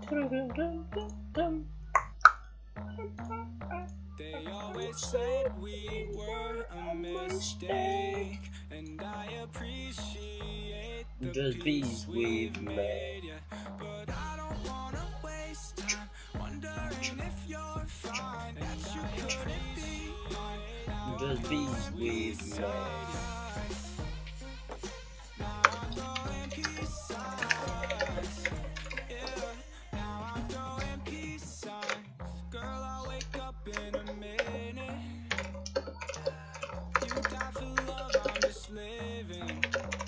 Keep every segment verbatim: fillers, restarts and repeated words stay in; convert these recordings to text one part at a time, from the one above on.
They always said we were a mistake, and I appreciate the peace we've made, yeah. But I don't wanna waste time wondering if you're fine, that you couldn't be mine. The peace we've made. Now I'm going peace signs, yeah. Now I'm going peace signs. Girl, I'll wake up in a minute. You die for love, I'm just living.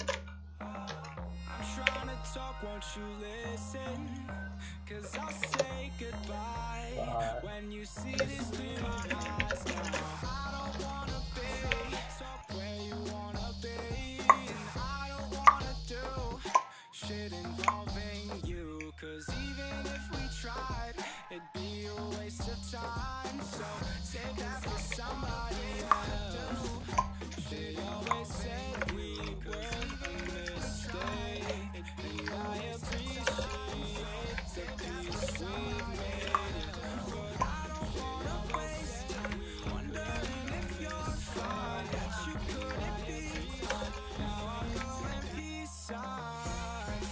I'm trying to talk, won't you listen? Cause I'll say goodbye Bye. when you see this through my eyes now. I don't wanna be stuck where you wanna be, and I don't wanna do shit involving you. Cause even if we tried, it'd be a waste of time. So save that for somebody else. They always said we were a mistake, and I appreciate the peace we've made. But I don't wanna waste time wondering if you're fine, that you couldn't be mine. Now I'm going peace signs.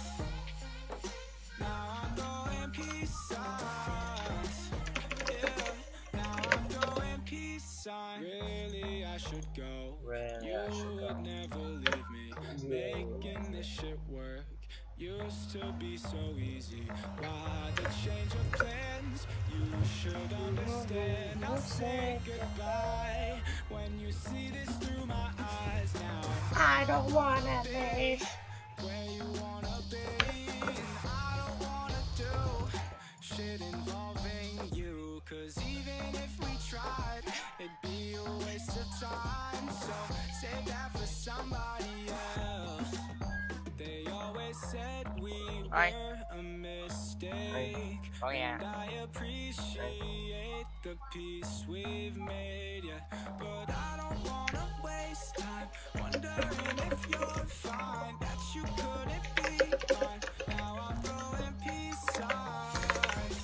Now I'm going peace signs. Yeah. Now I'm going peace signs. Really, I should go. Really, You I should go. would never leave me. Making this shit work used to be so easy. Why the change of plans? You should understand. I'll say goodbye when you see this through my eyes now. I don't wanna leave. Where you wanna be, and I don't wanna do shit involving you. Cause even if we tried, it'd be a waste of time. So save that for somebody else. They always said we Oi. were a mistake, Oh yeah. and I appreciate the peace we've made, yeah. But I don't wanna waste time wondering if you're fine, that you couldn't be mine. Now I'm throwing peace signs.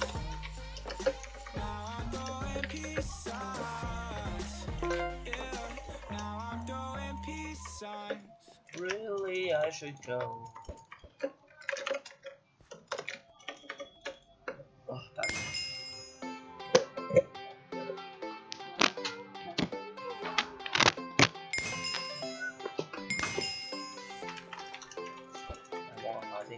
Now I'm throwing peace signs. Yeah. Now I'm throwing peace signs. Really, I should go. Oh, that's I want Ozzy.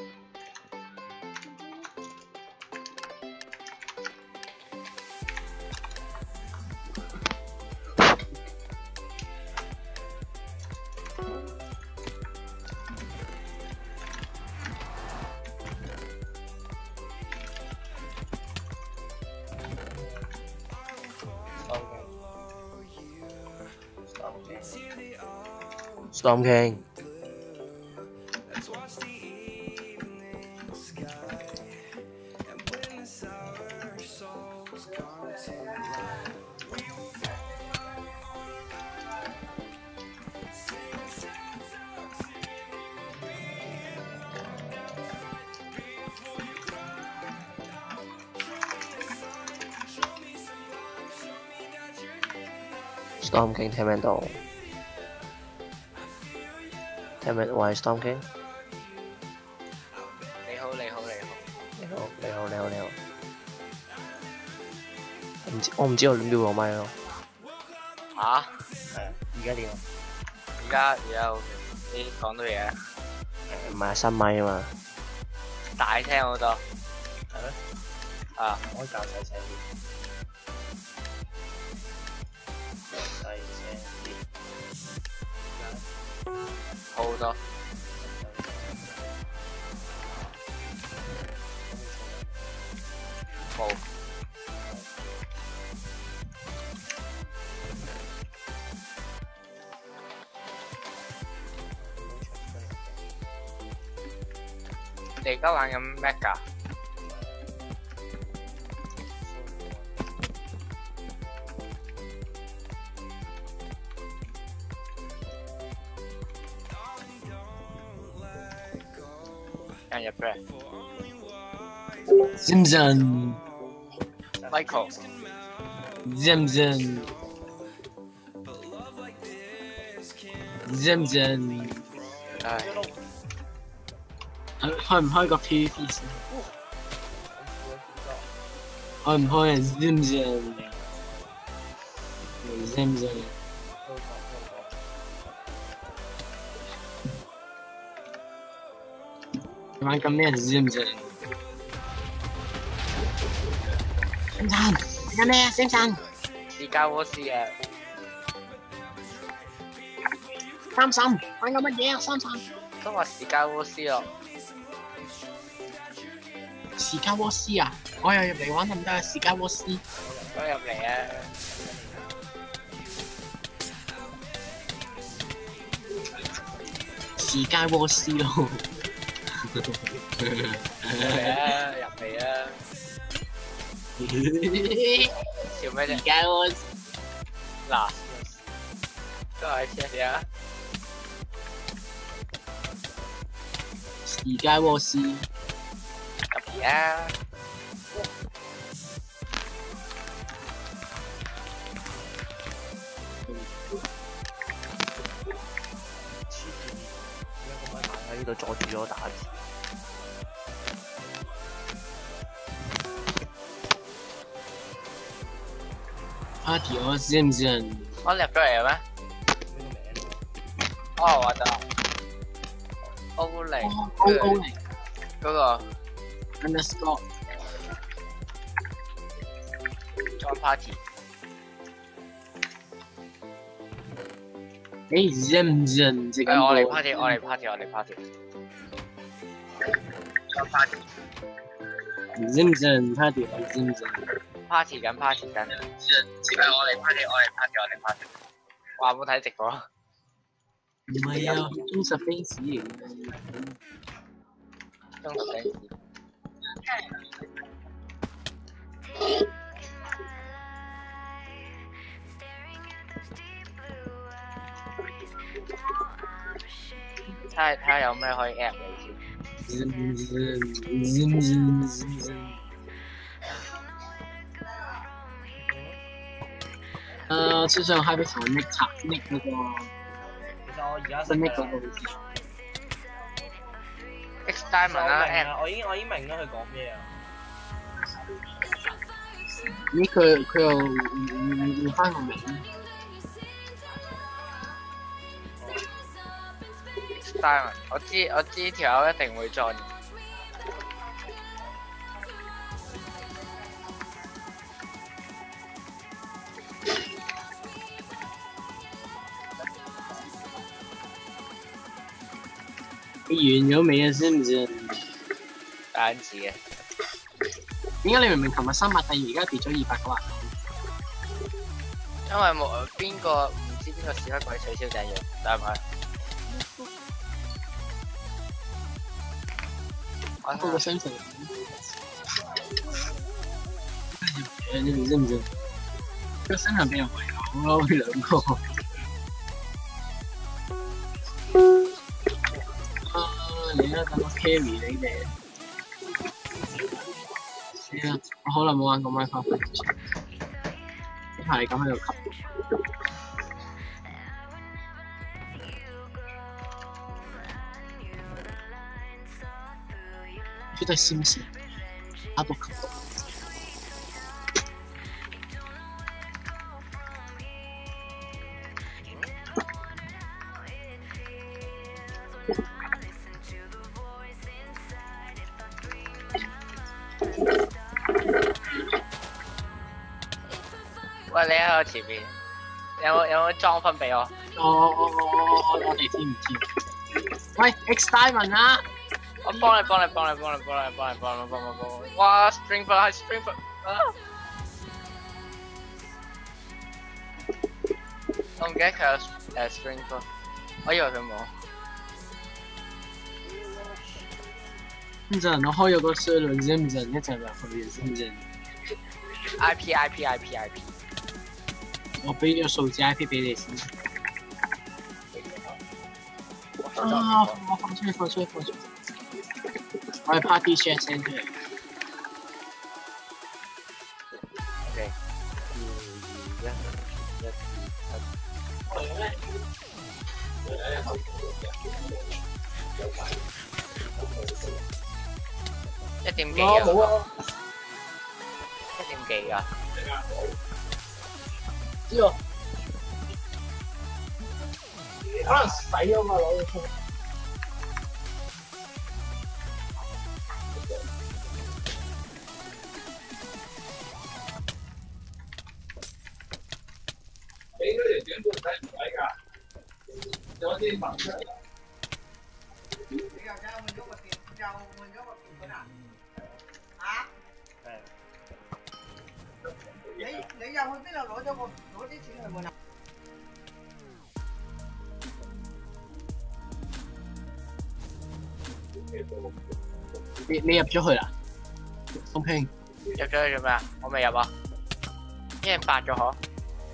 Storm King. Storm King. Storm King. Let's watch the evening sky, and when the sour souls come to life, we will fall sing a sad song, sing we never fight before you cry. Show me a sign, show me some love, show me that you're here. Storm King 聽唔聽到？聽唔聽？喂，Storm King。 你好，你好，你好。 你好，你好，你好，你好。唔知我唔知我瞄個麥咯。 吓？ 係啊，而家點啊？ 而家而家 OK，你講到嘢， 誒唔係新麥啊嘛。 大聲好多。 係咩？ 啊， 我可以較細聲啲。細聲啲。 好好多。冇。你而家玩緊咩㗎？有人入嚟。 Zimzan Michael， Zimzan Zimzan， 唉， 開開唔開個 P V P 先？開唔開啊 ？Zimzan Zimzan。玩緊咩 Zimzan？ Zimzan， 玩緊咩啊 ？Zimzan， 私家窩絲啊， 三嬸玩緊乜嘢啊？三嬸， 都話私家窩絲咯， 時間窩絲啊！我又入嚟玩得唔得啊？時間窩絲， 都入嚟啊！ 時間窩絲咯。 入嚟啊！入嚟啊！笑咩啫？ 時間窩嗱，都係試下啊！ 時間窩絲， 入嚟啊！ 喺呢度阻住咗打字。 Party 我 Zimzan， 我入咗嚟咩？哦，我得啦。O 零 O O 零嗰個 underscore join party， 誒 Zimzan 即係誒我嚟 party，我嚟 party，我嚟 party。join party。 Zimzan Party 我 Zimzan。 party 緊 party 緊，誒我嚟 party，我嚟 party，我嚟 party。哇！冇睇直播。 唔係啊，忠實 fans 嚟嘅。 中國 fans。睇下睇下有咩可以 app 你先。 Zimzan Zimzan Zimzan。 誒，最上 high 俾同 Nick 拆 Nick 嗰個。 其實我而家識 Nick 嗰㗎。 個。 X Diamond 啦我明 ，app 啊，我已經我已經明咗佢講咩啊。 咦？佢佢又換換翻個名。 X Diamond，我知我知條友一定會 join。 你完咗未啊？知唔知？ 單字嘅。 點解你明明琴日三百第而家跌咗二百九啊？ 因為冇邊個唔知邊個屎忽鬼取消訂閱，係咪？我嗰個新城。誒，你哋知唔知？個新城俾人圍毆咯，佢兩個。啊！你啦，等我 carry 你哋。死啦！我好耐冇玩過 Minecraft。呢排咁喺度吸。佢都係閃閃，打到吸到。 喂，你喺我前面，有冇有冇裝分俾我？ 我我我我我哋知唔知？喂 ，X Diamond 啊！ 我幫你幫你幫你幫你幫你幫你幫你幫你幫你！哇 ，Stringford 係 Stringford 啊！我唔記得佢有誒 Stringford，我以為佢冇。 咁就我開咗個 server，知唔知？一齊入去，知唔知 I P I P I P I P。 我俾咗數字 I P 俾你先。啊！我放出去，放出去，放出去。我係 party chat 先出嚟。 一點幾我啊？ 冇啊， 一點幾啊？ 知喎，可能洗咗嘛攞咗出嚟。你嗰條短褲使唔使㗎？有啲紋出嚟。 你又走換咗個電，又換咗個電啦？嚇？你你又去邊度攞咗個攞啲錢去換啊？ 你你入咗去啦？風興入咗去做咩啊？我未入啊，一人八咗可。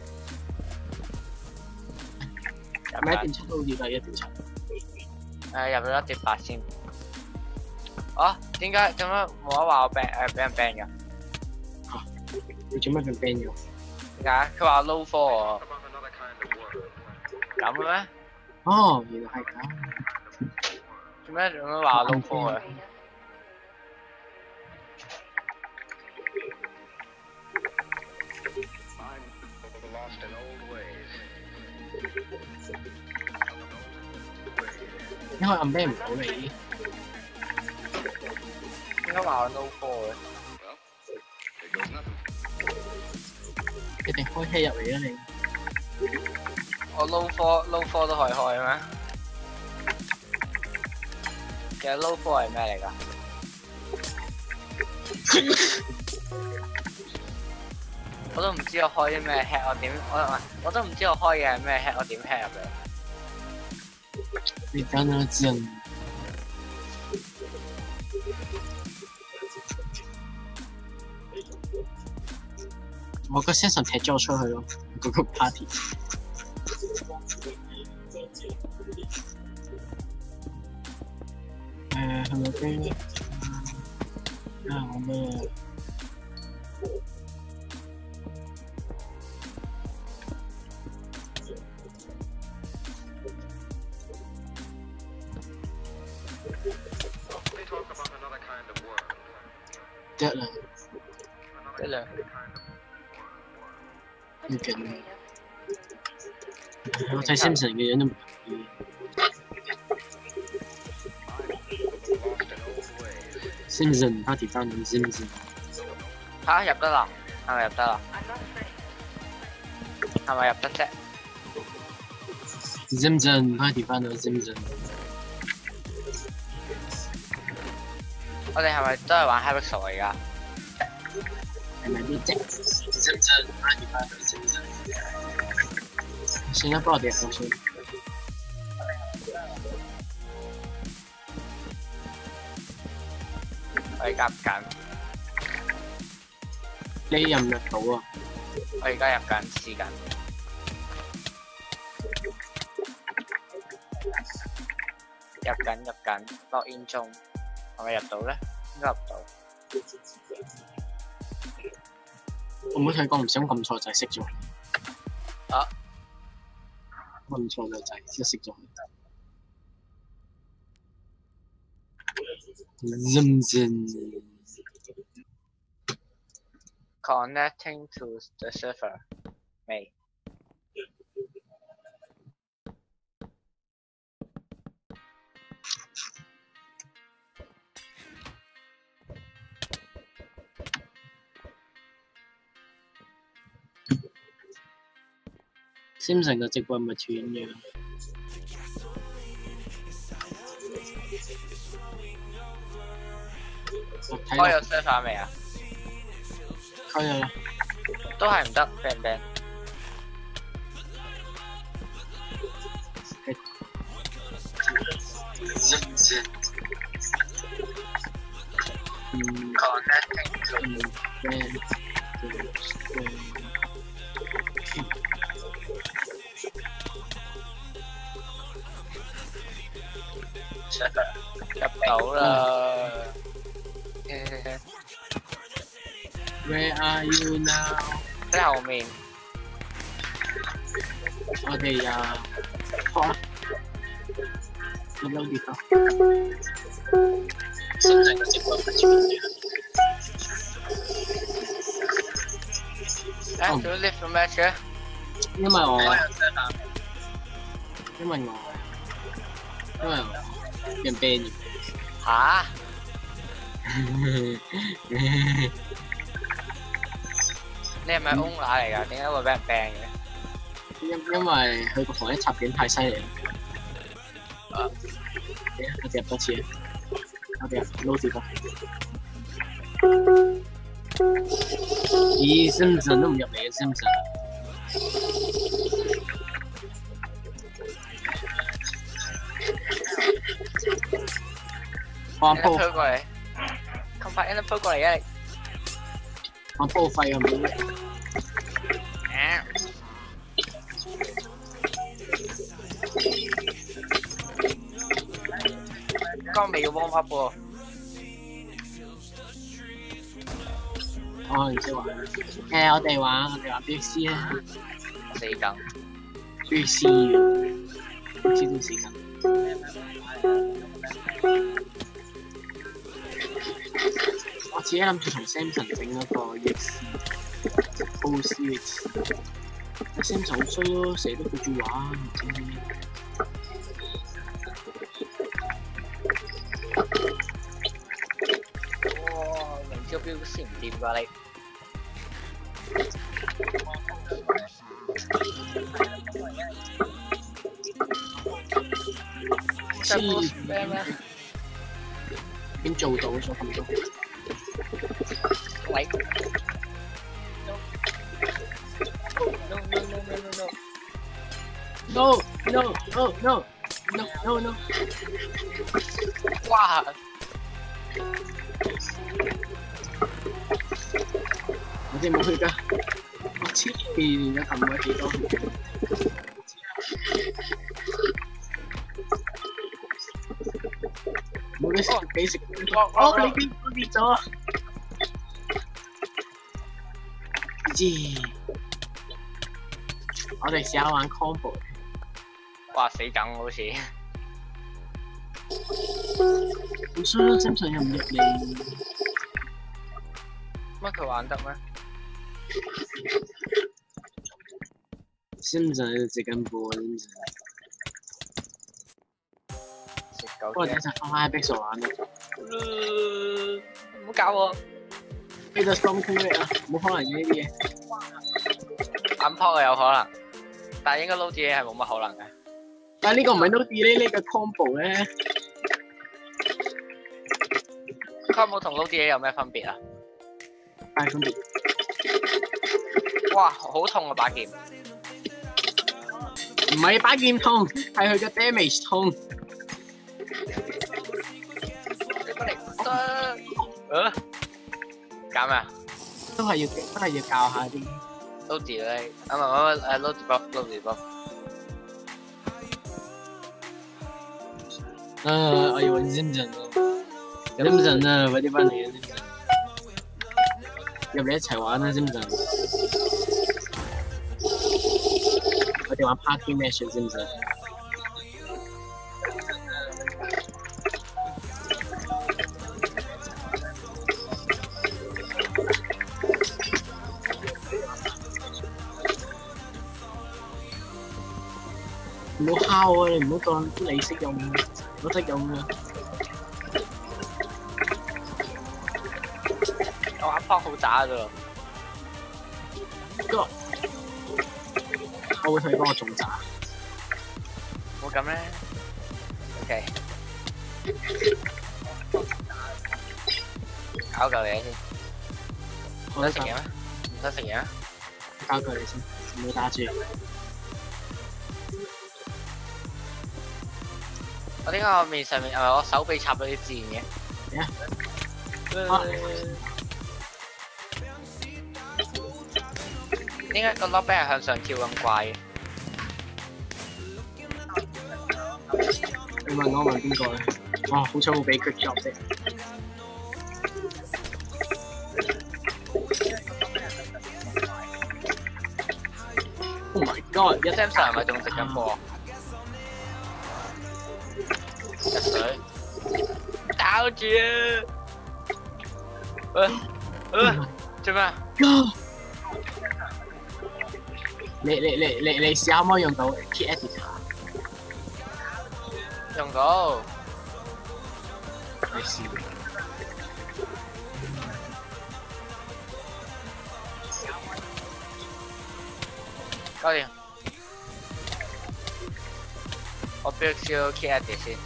係咪一點七都好似係一點七？ 誒入咗一點八先。哦，點解點解冇得話我 ban 誒俾人 ban 㗎？ 你做咩俾 ban 咗？ 點解？佢話 low four 喎。咁嘅咩？ 哦，原來係咁。 做咩做咩話 low four 嘅？ 因為暗 ban 唔到你。 點解話我 low four 嘅？ 一定開車入嚟啊你！ 我 low four low four 都可以開咩？其實 low four 係咩嚟㗎？我都唔知我開啲咩 hack，我點我我都唔知我開嘅係咩 hack，我點 hack 入嚟？ 你等我陣。我個 session 踢咗我出去咯，嗰個 party。誒係咪先？啊我咩？得啦， 得啦。 要緊。我睇 Simpson 嘅樣都唔同意。Simpson party 翻緊 Simpson。 嚇入得啦？係咪入得啦？係咪入得啫 ？Simpson party 翻到 Simpson。 我哋係咪都係玩 Hypixel 而家？ 係咪啲啫 ？Simpson party 翻到 Simpson。算啦，幫我哋入先。 我而家入緊。 你入唔入到啊？ 我而家入緊，試緊。入緊入緊 ，log in 中，係咪入到咧？應該入到。 我冇睇過，唔想撳錯就係熄咗。 啊！ 撳錯就係即係熄咗。Simpson connecting to the server， 未。 Simpson 嘅直播咪斷嘅。 開咗 server 未啊？ 開咗啦。 都係唔得 ban ban。 Simpson。嗯。 connecting to ban。 入到啦。 Where are you now？ 喺後面。 我哋啊，學咁樣跌咯。深圳嘅直播係全面誒，做 lift 做咩嘅？ 因為我因為我因為我人 ban 咗。 嚇？你係咪 owner 嚟㗎？點解會俾人 ban 嘅？ 因因為佢個防疫插件太犀利啦。 啊！ 我哋入多次啊！我哋入撈住個。咦？深圳都唔入嚟嘅深圳。我你鋪過嚟，咁快你鋪過嚟嘅？ 我報廢啊！冇。剛未要 warm up 喎。 我唔識玩。誒，我哋玩，我哋玩 B C 啊。 死梗。 B C ，B C 都死梗。我自己諗住同 Samson 整一個 E X O C X。Samson 好衰咯，成日都顧住玩，唔知點解。 哇！明招標先唔掂㗎你。 黐咩咩？點做到咗咁多？ 喂 ！No no no no no no No no no no no no！ 哇！ 我哋冇去㗎，我黐線嘅撳咗幾多？冇得食俾食。哦，你跌我跌咗啊！知。我哋試下玩 combo。 哇！死梗好似。 唔衰咯，真相又唔入嚟。 乜佢玩得咩？ 深圳直緊播，深圳。 食狗不過睇實翻 Ipix 玩啦。 唔好搞我！ 呢個咁酷嘅啊，冇可能嘅呢啲嘢。 眼泡有可能，但係應該撈啲嘢係冇乜可能嘅。 但係呢個唔係 no delay 呢個 combo 咧。 combo 同撈啲嘢有咩分別啊？ 大分別。 哇！好痛啊把劍。 唔係把劍痛，係佢嘅 damage 痛。 呃，搞咩啊？ 都係要都係要教下啲。 撈啲咧，啊唔係唔係誒撈啲波撈啲波。 啊！我以為深圳咯，深圳啊，快啲翻嚟啊！深圳，入嚟一齊玩啦！深圳，我哋玩 party match 啊！深圳。唔好敲啊！你唔好當你識用，我識用啊！ 我阿泡好渣㗎。 個，我會同你講我仲渣。 冇咁咧。OK。搞嚿嘢先。唔得食嘢咩？唔得食嘢咩？ 交佢你先，唔好打住。 我點解我面上面係咪我手臂插咗啲箭嘅？ 咩啊？ 點解個 lock 俾人向上跳咁怪嘅？ 你問我問邊個咧？哇！好彩冇俾佢 job 啫。Oh my god！一 Samson 係咪仲食緊播？ 入水，搞住啊！誒做咩啊？ 你你你你你試下可唔可以用到 Kit Editor？ 用到。 你試。 搞掂。我標少 Kit Edit 先。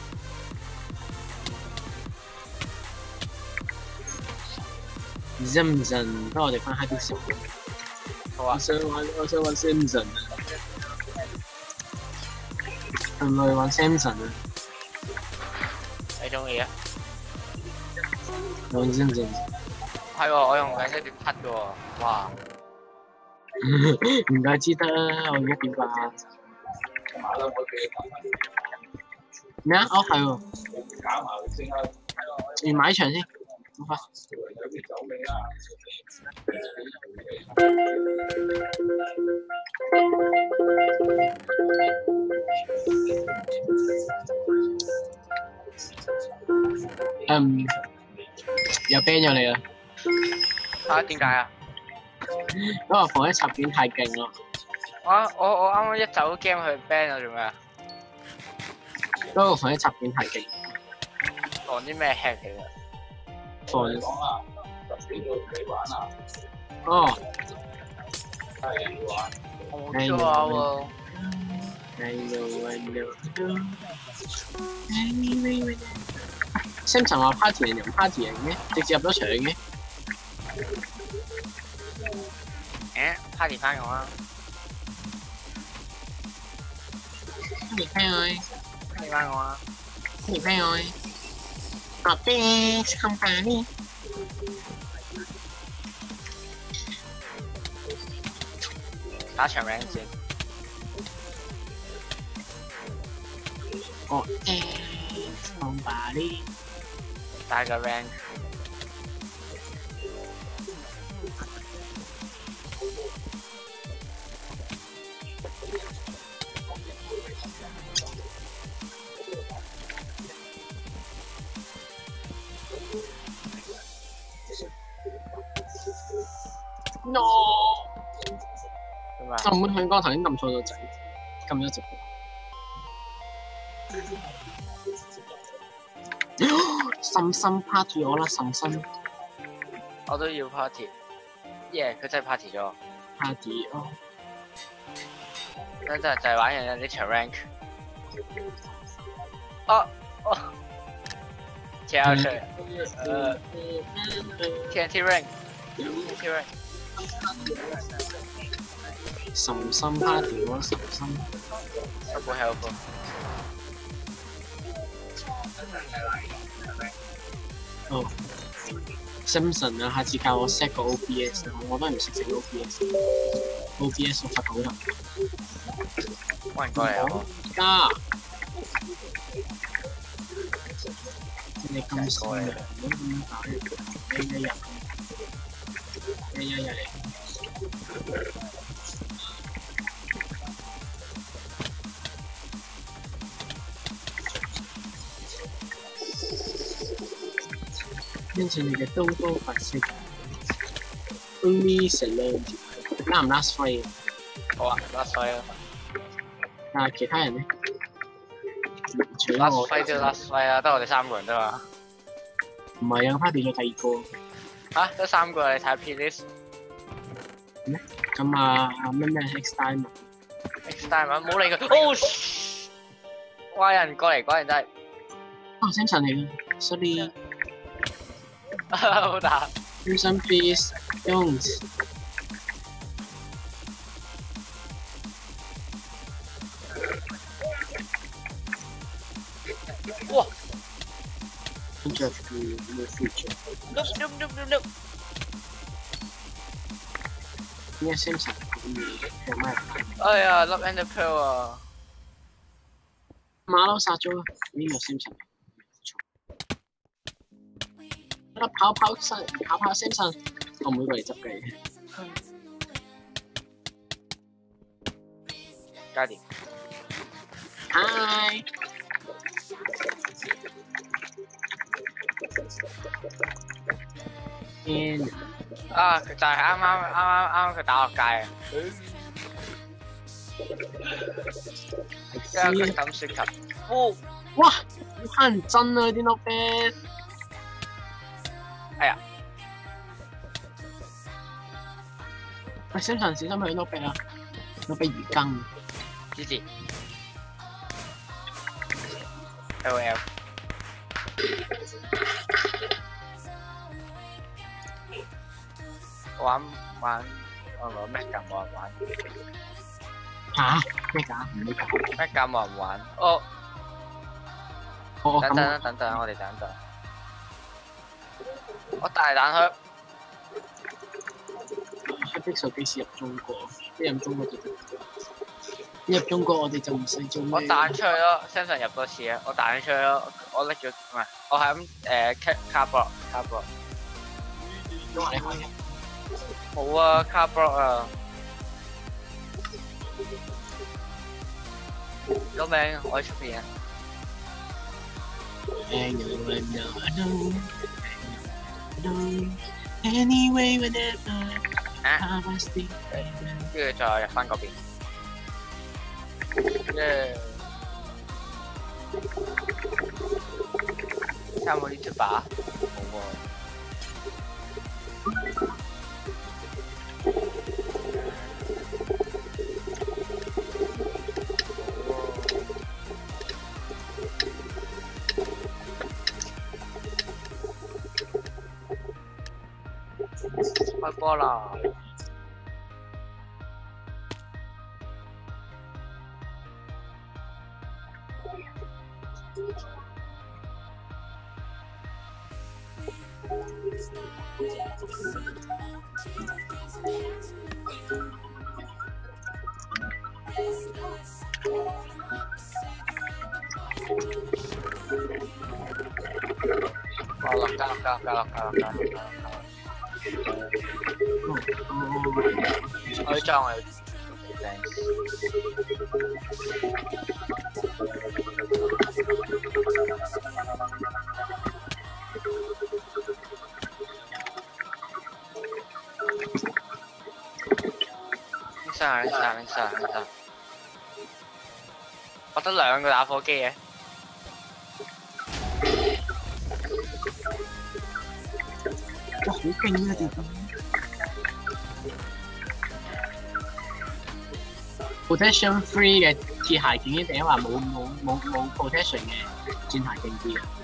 Simpson，不如我哋翻 Happy 先。 好啊。 我想玩，我想玩 Simpson 啊。係咪玩 Simpson 啊？ 你中意啊？ 玩 Simpson。 係喎，我用緊一點七嘅喎，哇！ 唔怪之得啦，我一點八。咩啊？哦，係喎。要買場先，好快。嗯，又 ban 咗你啦。 啊？點解啊？ 因為防一插件太勁咯。 啊！我我啱啱一走 game 去 ban 咗做咩啊？ 因為防一插件太勁。 講啲咩 hack 其實？ 防。哦。 我冇知啊喎。 I know, I know. Samson 話 party 人入 party 人嘅，直接入咗場嘅。 誒 ，party 翻我啦。 你聽我。 party 翻我啦。 你聽我。個 best company。 打場 rank 先。 個 best company。 打個 rank。 No！ 做咩？ 就唔會向剛頭先撳錯咗掣，撳咗直播。深深 party 我啦，深深。 我都要 party。耶！佢真係 party 咗。 party 哦。 真真就係玩人呢場 rank。哦哦。跳出嚟。誒。T N T rank。T N T rank。 深深 party 我深深。 Double help。 哦 ，Simpson 啊，下次教我 set 個 O B S 啊，我都係唔識整 O B S。O B S 我發好頭。 揾人過嚟啊！ 加。你咁衰，唔好咁打你一日，你一日嚟。跟住你嘅刀刀法式 ，only salon 拉唔拉 straight？ 好啊，拉衰啊！ 但係其他人咧，除拉咗我， 衰都要拉衰啊，得我哋三個人啫嘛。 唔係啊，party 咗第二個。 嚇，得三個，你睇 playlist。 咩？咁啊啊咩咩 X time 啊 ？X time 啊，唔好理佢。哦！哇！有人過嚟，果然真係。 哦，Samson 嚟嘅 ，sorry。 好打。 Samson please don't。 哇！ 跟住副冇副著。 碌碌碌碌碌。 點解 Samson 咁嘢？有咩？ 哎呀，粒 Ender Pearl 啊！ 馬騮殺咗啊！呢個 Samson。得跑跑身，跑跑 Samson，我唔會過嚟執嘅。 加點。 Hi。 天啊！佢就係啱啱啱啱啱佢打落街啊！因為佢抌雪球，哦！ 哇！好乞人憎啊！啲 notepad。 哎呀！ 喂 ，Samson 小心佢 notepad 啊 ！notepad 魚羹。 支持。L O L。玩玩我攞咩咁冇人玩？ 嚇咩㗎？唔理㗎。 咩咁冇人玩？哦， 我我等等咁等等，我哋等等。我大膽去。 黑的手幾時入中國？一入中國就一入中國我哋就唔使做咩。 我彈出去咯 ，Samson 入多次啊！我彈出去咯，我拎咗唔係，我係咁誒 car car block car block。 都話你開嘅。 冇啊 car block 啊！救命！我喺出邊啊！ Anyway, whenever 啊， I stay. 跟住再入翻嗰邊。耶！有冇呢隻把？冇喎。開波啦！我落加落加加落加落加落加。我要裝我要 thanks。拎上拎上拎上拎上。我得兩個打火機嘅。 哇！好勁啊！電筒。protection free 嘅鐵鞋勁啲定係話冇冇冇冇 protection 嘅轉鞋勁啲啊？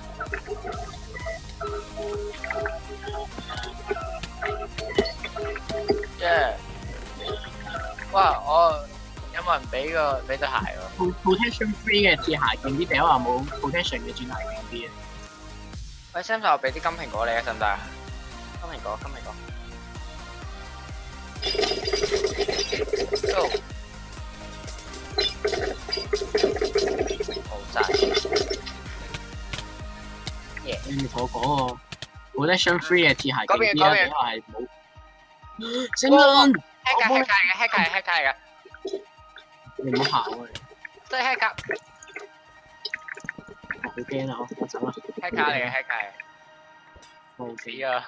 即係，哇！我有冇人俾個俾對鞋喎 ？protection free 嘅鐵鞋勁啲定係話冇 protection 嘅轉鞋勁啲啊？ 喂 ，Samson 我俾啲金蘋果你啊，得唔得啊？金蘋果，金蘋果。Go。好晒。耶！ 你咪同我講喎 ，protection free 嘅鐵鞋勁啲啊，定係話係冇？星安 hack 㗎 hack 㗎 hack 㗎 hack 㗎。 你唔好嚇我啊！ 真係 hack 㗎。 好驚啊！我我走啦。 hack 嚟嘅 hack 嚟。 冇死啊！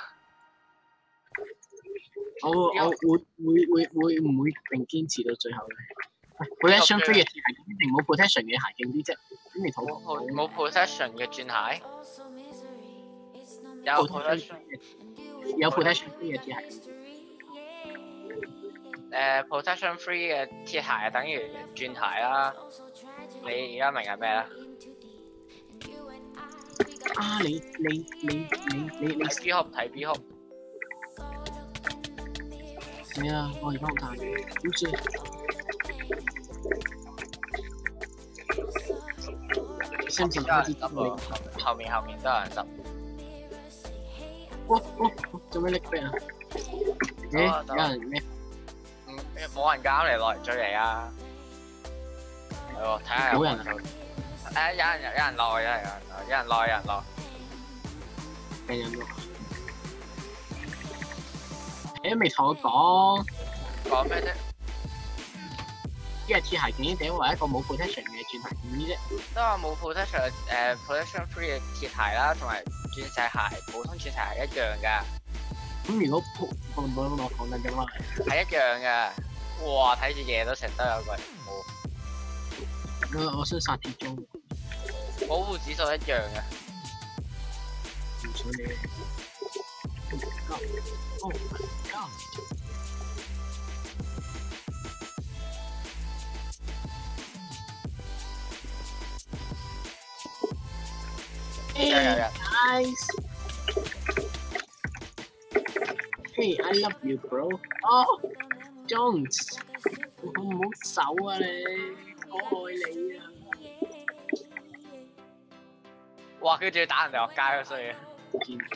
我我會會會會唔會並堅持到最後咧 ？protection free 嘅鐵鞋定冇 protection 嘅鞋勁啲啫？咁你同我講冇 protection 嘅轉鞋，有 protection 有 protection free 嘅鐵鞋。 誒 protection free 嘅鐵鞋等於轉鞋啦。你而家明係咩啦？ 啊！你你你你你你睇 B hop 睇 B hop。 死啦！我而家好大嘅，好似Samson開始執你， 後面後面都有人執。 哇哇！做咩拎飛啊？誒，有人咩？ 嗯，冇人啱嚟落嚟追你啊！係喎，睇下有冇人。誒，有人有人落，有人有人落，有人落。 有人落。你都未同我講。 講咩啫？ 啲係鐵鞋勁啲，定為一個冇 protection 嘅鑽鞋勁啲啫？ 都話冇 protection 誒 protection free 嘅鐵鞋啦，同埋鑽石鞋、普通鑽石係一樣㗎。 咁如果破唔到咁我講緊啫嘛， 係一樣㗎。哇！睇住嘢都成得有個人冇。 我我想殺鐵裝， 保護指數一樣嘅。 唔想你。Oh my god！ Hey guys! Hey, I love you, bro. Oh, don't！ 唔好走啊你，我愛你啊！ 哇！佢仲要打人哋落街啊，衰嘅。 見到。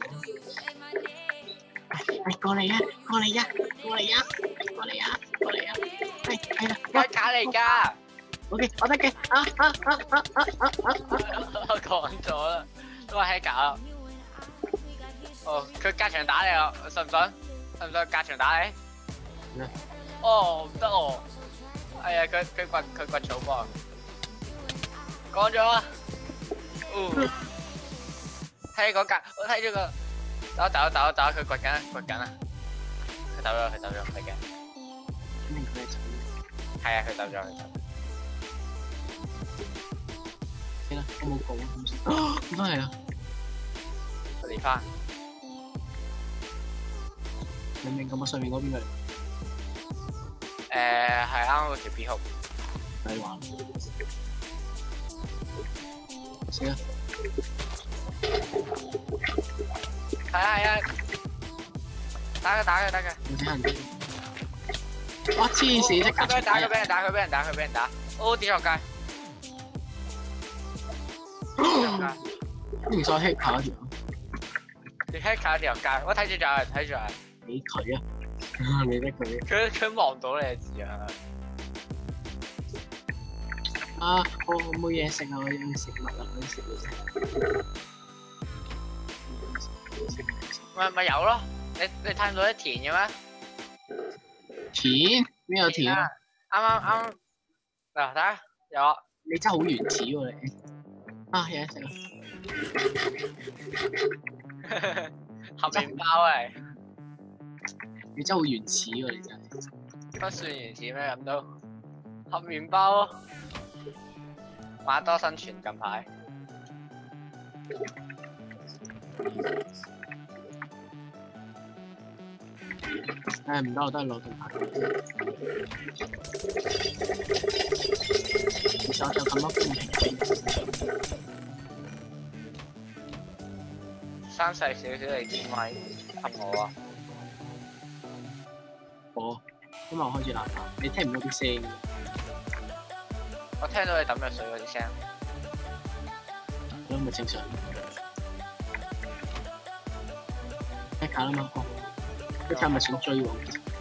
喂，過嚟啊！過嚟啊！過嚟啊！過嚟啊！過嚟啊！係係啦， 喂，假嚟㗎。 OK，我得嘅。啊啊啊啊啊啊啊！ 我講咗啦，都係 hacker。哦，佢隔牆打你啊，信唔信？信唔信隔牆打你？哦，唔得喎。哎呀，佢佢掘佢掘草噃。講咗啊。哦。睇嗰格，我睇咗個。走走走走，佢掘緊啊，掘緊啊。佢走咗，佢走咗，係嘅。 肯定佢係蠢嘅。 係啊，佢走咗，佢走。 死啦！我冇講啊，咁先。啊，唔翻嚟啦！ 嚟翻。 明明咁啊，上面嗰邊嘅嚟。 誒，係啱啱嗰條 B 號。 你玩。死啦！ 係啊係啊，打佢打佢打佢。 唔使人哋。哇！黐線，識打佢打佢俾人打佢俾人打佢俾人打。哦，跌落街。 呢條黑卡條。 條黑卡條街，我睇住就係睇住係。 你佢啊！你得佢。 佢佢望到你字啊！ 啊！我我冇嘢食啊！我要食物啊！我要食嘢。 咪咪有咯，你你睇唔到啲田嘅咩？ 田？邊有田啊？ 啱啱啱嗱，睇下有啊！ 你真係好原始喎你。啊，有嘢食啊！ 盒麵包嚟。 你真係好原始喎你真係。 不算原始咩咁都？盒麵包咯。馬多生存近排。 誒唔得，我都係攞盾牌。其實我就咁多公平嘅。 生細少少你點咪氹我啊？ 我因為我開始爛彈，你聽唔到啲聲嘅。 我聽到你抌藥水嗰啲聲。 咁咪正常。一卡啦嘛，哦，一卡咪想追我。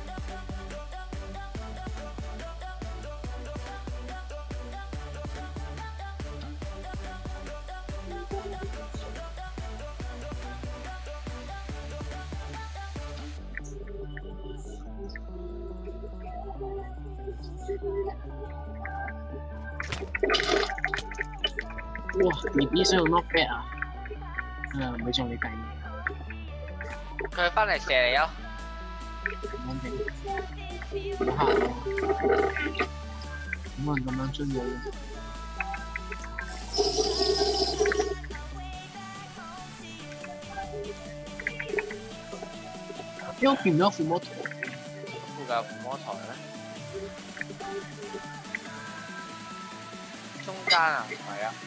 哇 ！B B 想用 not bad 啊！誒，唔會中你計嘢。 佢翻嚟射你咯。 安靜，唔好嚇我。冇人咁樣追我。點解我見唔到附魔台？ 附近有附魔台咩？中間啊，係啊。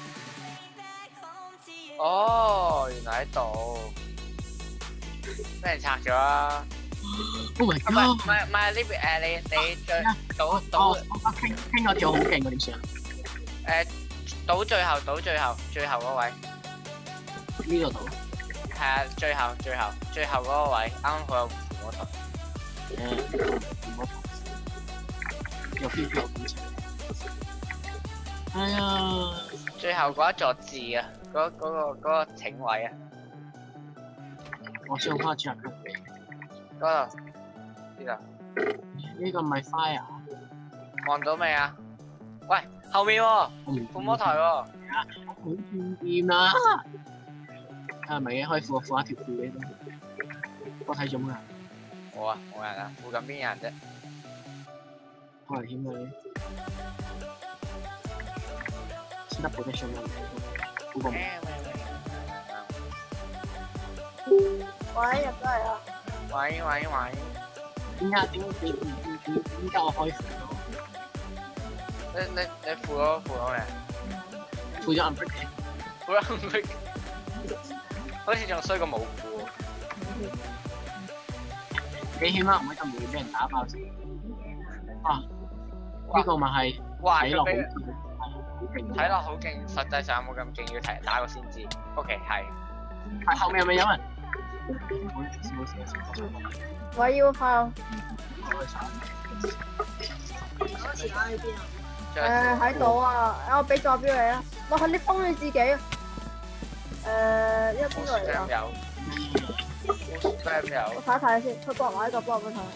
哦，原來喺度，俾人拆咗啦。 Oh my 唔係唔 god！ 係唔係呢邊誒，你你最倒哦， 倒我傾傾嗰條好勁喎，點算啊？ 誒倒最後倒最後最後嗰位， 呢度到。 係啊，最後最後最後嗰個位，啱啱佢有扶我頭。 誒，附魔台。有邊有咁長？哎呀！ 最後嗰一座字啊，嗰嗰個嗰個請位啊， 我想花著嘅。 嗰度呢度呢個唔係 fire， 望到未啊？ 喂，後面喎， 我唔副魔台喎。 好斷掂啦！係咪嘅？可以褲褲一條褲嘅都。我睇咗啊！ 冇啊，冇人啊，附近邊有人啫？ 好危險啊！先得 protection 啊！嗰個喂，入咗嚟啦！ 喂喂喂！ 點解點點點點點解我開褲咯？ 你你你附咗附咗未？ 附咗 unbreak， 附咗 unbreak， 好似仲衰過冇附喎。 你起碼唔可以咁容易俾人打爆先。啊！呢個咪係哇！ 睇落好佢俾勁， 睇落好勁，實際上有冇咁勁？要睇打過先知。OK， 係。 係後面係咪有人？ 我要炮。 嗰時間喺邊啊？ 誒喺度啊！我俾座標你啊！哇！你封你自己。誒，呢個邊度嚟㗎？ 有。Spam 有。 我睇一睇先，佢幫我呢個幫我睇。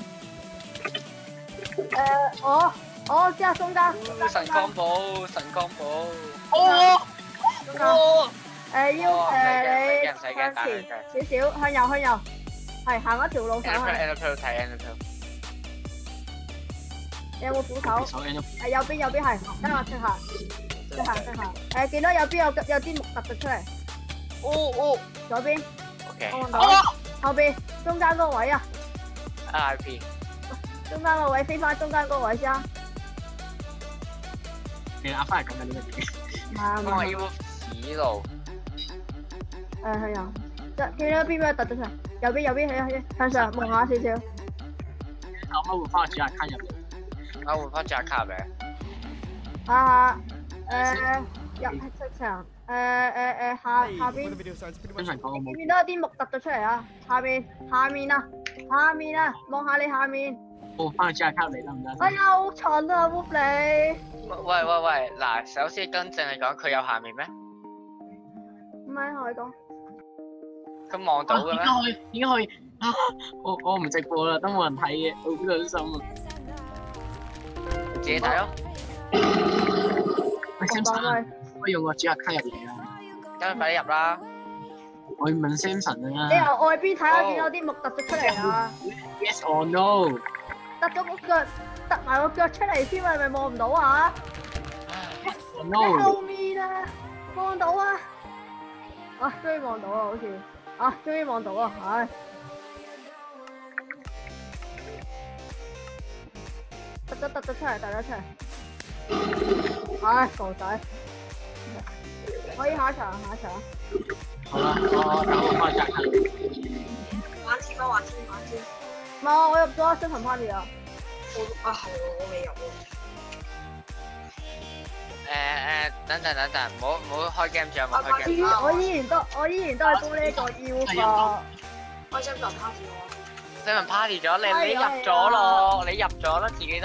誒，我我知啊，中間。 神光寶，神光寶。 哦！ 中間。誒要誒你向前少少，向右向右，係行一條路上去。 Annapurna 睇 Annapurna。 你有冇斧手？誒右邊右邊係，等我 check 下 ，check 下 check 下。誒見到右邊有有啲木突咗出嚟。 哦哦。 左邊。 OK。 我望到。後邊中間嗰個位啊。 I P。 中間個位飛翻中間嗰個位先啊。 你壓翻嚟咁嘅呢個字。 我係要指路。 誒向右，即係見到邊邊突咗出嚟，右邊右邊向向上望下少少。 我換翻個主壓卡入嚟。 我換翻主壓卡入嚟。 下下誒入出場誒誒誒下下邊。 經常講我冇。 見到有啲木突咗出嚟啊！下邊下面啊下面啊，望下你下面。 換翻個主壓卡嚟得唔得？ 哎呀好蠢啊 ，Whoop 你！ 喂喂喂，嗱，首先更正嚟講，佢有下面咩？ 唔係同你講。 佢望到嘅咩？ 點解可以？點解可以？啊！我我唔直播啦，都冇人睇嘅，好傷心啊！ 自己睇咯。 喂 ，Samson，我用個主壓卡入嚟啊！ 咁快啲入啦！ 我要問 Samson 啊！ 你由外邊睇下見到啲木突咗出嚟啊 ？Yes or no？ 突咗個腳，突埋個腳出嚟添啊！你咪望唔到啊？ Yes or 喺 no？ 後面啊，望到啊！啊，終於望到啊，好似啊，終於望到啊，唉！突咗突咗出嚟，突咗出嚟，唉，傻仔，可以下一場，下一場。 好啦，我等我翻嚟。 玩錢嗎？玩錢玩錢。 唔係，我入咗新朋 party 啊。 我啊係喎，我未入喎。 誒誒，等陣等陣，唔好唔好開 game 住，唔好開 game。 我依然都我依然都係攻呢個腰貨。 開新朋 party 喎。 新朋 party 咗，你你入咗咯，你入咗啦，自己都。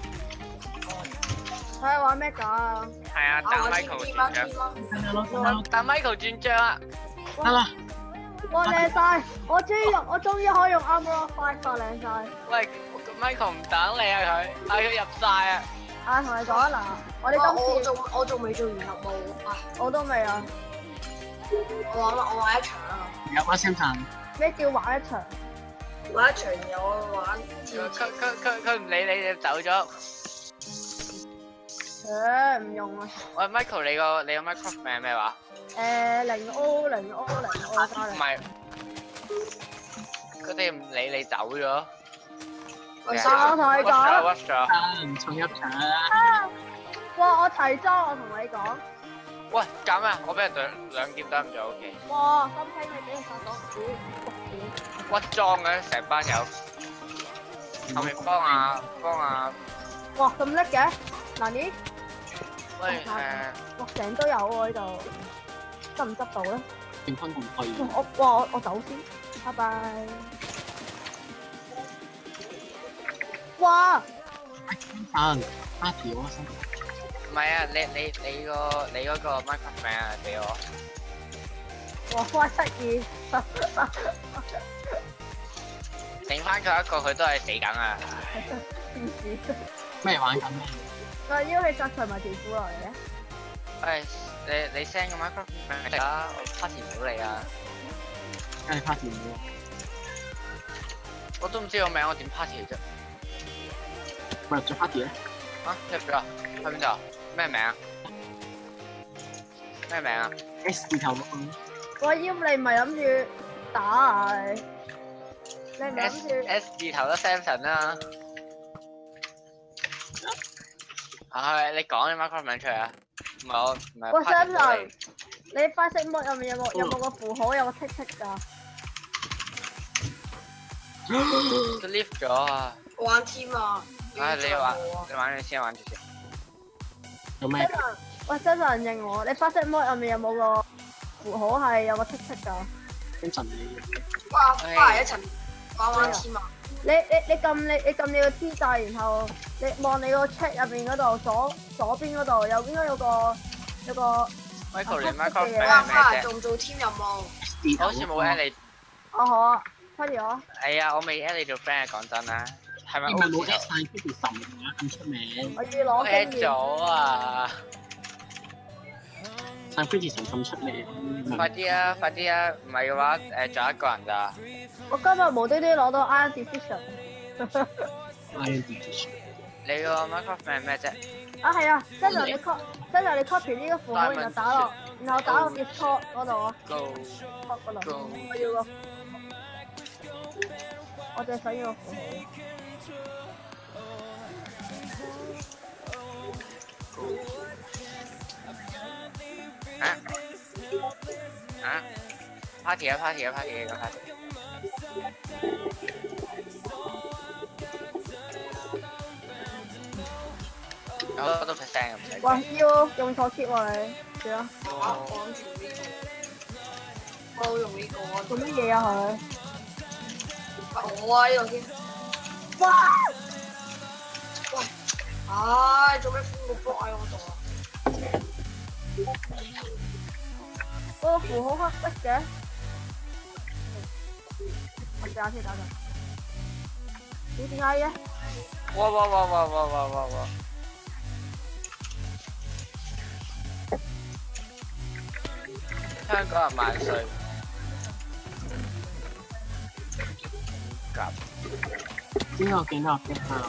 睇下玩咩㗎？ 係啊，打 Michael 轉帳。打 Michael 轉帳啊！ 得啦。 哇靚晒！我終於入，我終於可以用 Armor Five 個靚晒。 喂 ，Michael 唔等你啊佢，嗌佢入晒啊！ 啊，同你講嗱，我哋今次我仲我仲未做完任務啊！ 我都未啊。 我玩我玩一場啊！ 有啊 Samson。 咩叫玩一場？ 玩一場有玩。 佢佢佢佢唔理你，你走咗。 誒唔用啊！ 喂 ，Michael，你個你個 Minecraft 名係咩話？ 誒零 O 零 O 零 O 加零。 唔係，佢哋唔理你走咗。 我我同你講。 屈咗。 唔重入場。 哇！我齊裝，我同你講。 喂，咁啊！我俾人兩兩劍得唔咗 OK。 哇！咁輕你俾人殺到主伏屈裝嘅成班友，後面幫下幫下。 哇！咁叻嘅，嗱呢？ 喂誒。 哇！成都有喎呢度，執唔執到咧？ 變分咁貴。 我哇我我走先，拜拜。哇！ 啊 ，party 我心。 唔係啊，你你你個你嗰個 Minecraft 名啊，俾我。 哇！哇！失意。 剩翻佢一個，佢都係死梗啊！ 咩玩緊咩？ 我要佢摘除埋條褲落嚟嘅。 喂，你你 send 個 microphone 嚟啦，我 party 唔到你啊！ 梗係 party 唔到。 我都唔知個名，我點 party 啫？ 我入咗 party 咧。 啊，入咗啊？喺邊度？咩名啊？咩名啊 ？S 字頭嗰個。 我要你唔係諗住打啊你？你唔諗 S 住 S 字頭得 Samson 啦。唉，你講你 microphone 名出嚟啊！唔係我唔係喂 party 到你。 你快色幕入面有冇有冇個符號有個剔剔㗎？ 都 lift 咗啊！ 玩 team 啊！ 唉，你玩你玩你先玩住先。 做咩？ 喂，真有人認我，你快色幕入面有冇個符號係有個剔剔㗎？ 精神你。 哇！翻嚟一齊玩玩 team 啊！ 你你你撳你你撳你個 T 掣，然後你望你個 check 入邊嗰度左左邊嗰度有應該有個有個。 Michael 你 microphone 名哇！ 係翻嚟咩啫？ 做唔做 team 任務？ 我好似冇 add 你。 哦好啊，快啲我。 係啊，我未 add 你做 friend 啊，講真啦。係咪你 O 咪冇字 at 頭？ 晒嗰條神話咁出名， 我要我攞 add 經驗。 咗啊！ 晒 Pretty 神咁出名， 快啲啊！快啲啊！唔係嘅話，誒仲有一個人咋？ 我今日無端端攞到 Iron Decision。 Iron Decision。 你個 microphone 係咩啫？ 啊係啊，跟住你 copy，跟住你 copy 呢個符號，然後打落，然後打落 Discord 嗰度啊 Go ，Discord 嗰度。 go！ 我要個，我淨係想要個符號。 啊啊！party 啊 party 啊 party 啊 party！有好多 percent 咁唔使驚。 喂，要用錯 kit 喎你，點啊？ 我講住呢個，我用呢個啊！ 做乜嘢啊佢？ 我啊呢個先。 哇！ 喂！唉，做咩封個 block 喺我度啊？ 嗰個符號黑色嘅。我試下先打陣。咦？點解嘅？ 哇哇哇哇哇哇哇哇！香港人萬歲！夾點解我見到我 get 翻？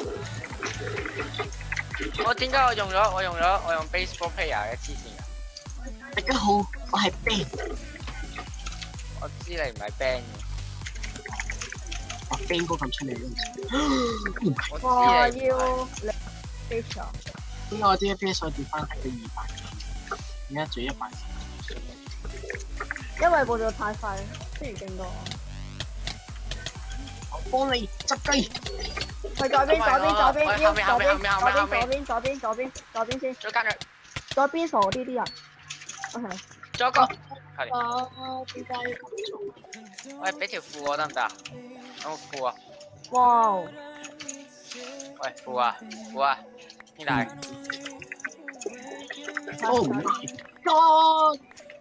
我點解我用咗我用咗我用 baseball player 嘅黐線嘅？ 大家好，我係 Ben。 我知你唔係 band 嘅， 我 Ben 哥咁出名都唔知。 我哇！ 知你唔係。 要你非常。 點解我啲 F P S 可以跌翻係到二百？而家最一百。 因為步調太快，不如勁過我。 我幫你執雞。 去左邊，左邊，左邊，要左邊，左邊，左邊邊，左邊，左邊，左邊先。 再加佢， 左邊傻啲啲人。OK。 再個，係。 啊！點解要咁做？ 喂，俾條褲我得唔得啊？有冇褲啊？ 哇！ 喂，褲啊，褲啊，兄弟。 Oh my god！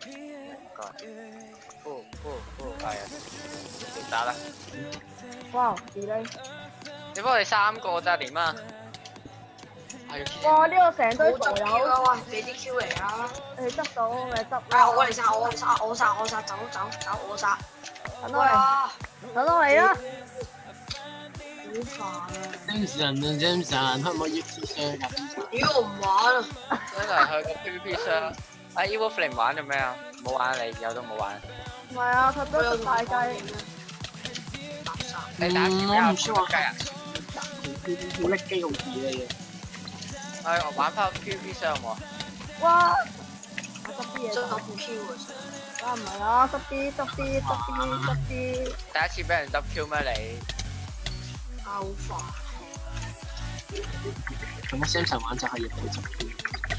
褲褲褲，係啊，你打啦。 哇！二呢？ 你幫我哋三個咋點啊？係。 哇！呢個成堆好執傻友， 啊！喂，俾啲 Q 嚟啊！ 你執到咪執啊！ 啦！ 我嚟殺，我嚟殺，我殺，我殺，走走走，我殺！ 等我嚟， 哇！ 等我嚟啦！ 好煩啊！ Jameson 啊 Jameson，可唔可以 P 箱㗎？ 屌我唔玩啊！ 一嚟去個 P V P 箱。啊 Evil Flame 玩做咩啊？冇玩你，以後都冇玩。 唔係啊，佢都食大雞。 你打嗯， 我我唔需要雞啊！ 好叻機好似嘅嘢。 係我玩翻 P V P 箱喎。 哇！我執啲嘢真係走。 好 Q 啊！ 啊唔係啊，執啲執啲執啲執啲。 第一次俾人執 Q 咩你？ 啊好煩！ 同我 Samson 玩就係要佢執機。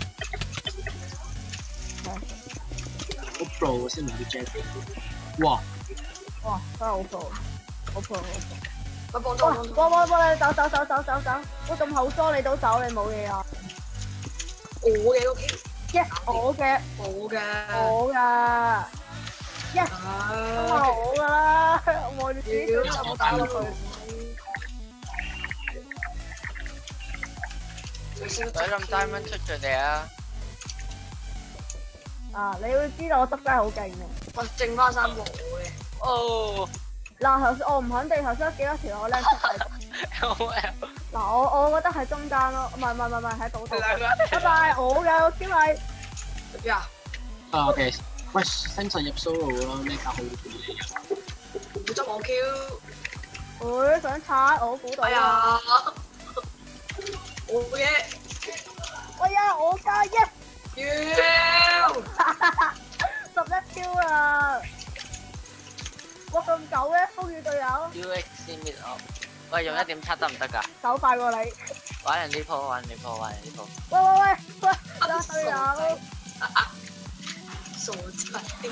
好 pro 先唔係 Jack。哇！ 哇！真係好 pro，好 pro 好 pro。 喂，幫咗哇！ 幫咗！ 幫幫幫你走走走走走走！喂咁厚裝你都走，你冇嘢啊？ 我嘅嗰邊 Yes，我嘅我嘅。 我㗎。Yes，都係唉！ 我㗎啦，望住自己屌手冇打落去。 你先我咁 diamond 出咗嚟啊！ 啊，你會知道我執雞好勁嘅。 我剩翻三個我嘅。 哦。 嗱，頭先我唔肯定頭先有幾多條我靚出嚟。嗱，我我覺得喺中間咯，唔係唔係唔係喺島度。拜拜，我嘅我超係。 邊啊？ 啊，我哋喂星神入 solo 咯，咩搞好啲啊？ 唔執我 Q。 會想刷我估到。 哎呀！我嘅。 哎呀，我加一。 妖！ 十一 Q 啊！哇咁久嘅風雨隊友。 U X 先滅我。喂，用一點七得唔得㗎？ 手快過你。 玩人呢鋪，玩人呢鋪，玩人呢鋪。 喂喂喂喂，加隊友。 傻仔。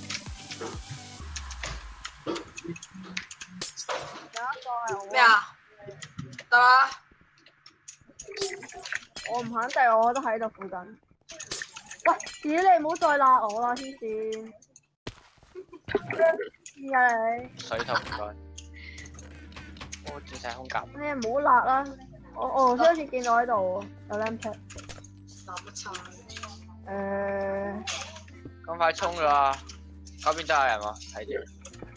有一個係我。 咩啊？得啦。 我唔肯定，我都喺度附近。喂，咦你唔好再辣我啦，天線。點解你？ 水桶唔該。我轉晒空格。 你唔好辣啦！我我頭先好似見到喺度有 lamp pad。 南乜叉？ 誒。 咁快衝㗎啦！嗰邊都有人喎，睇住。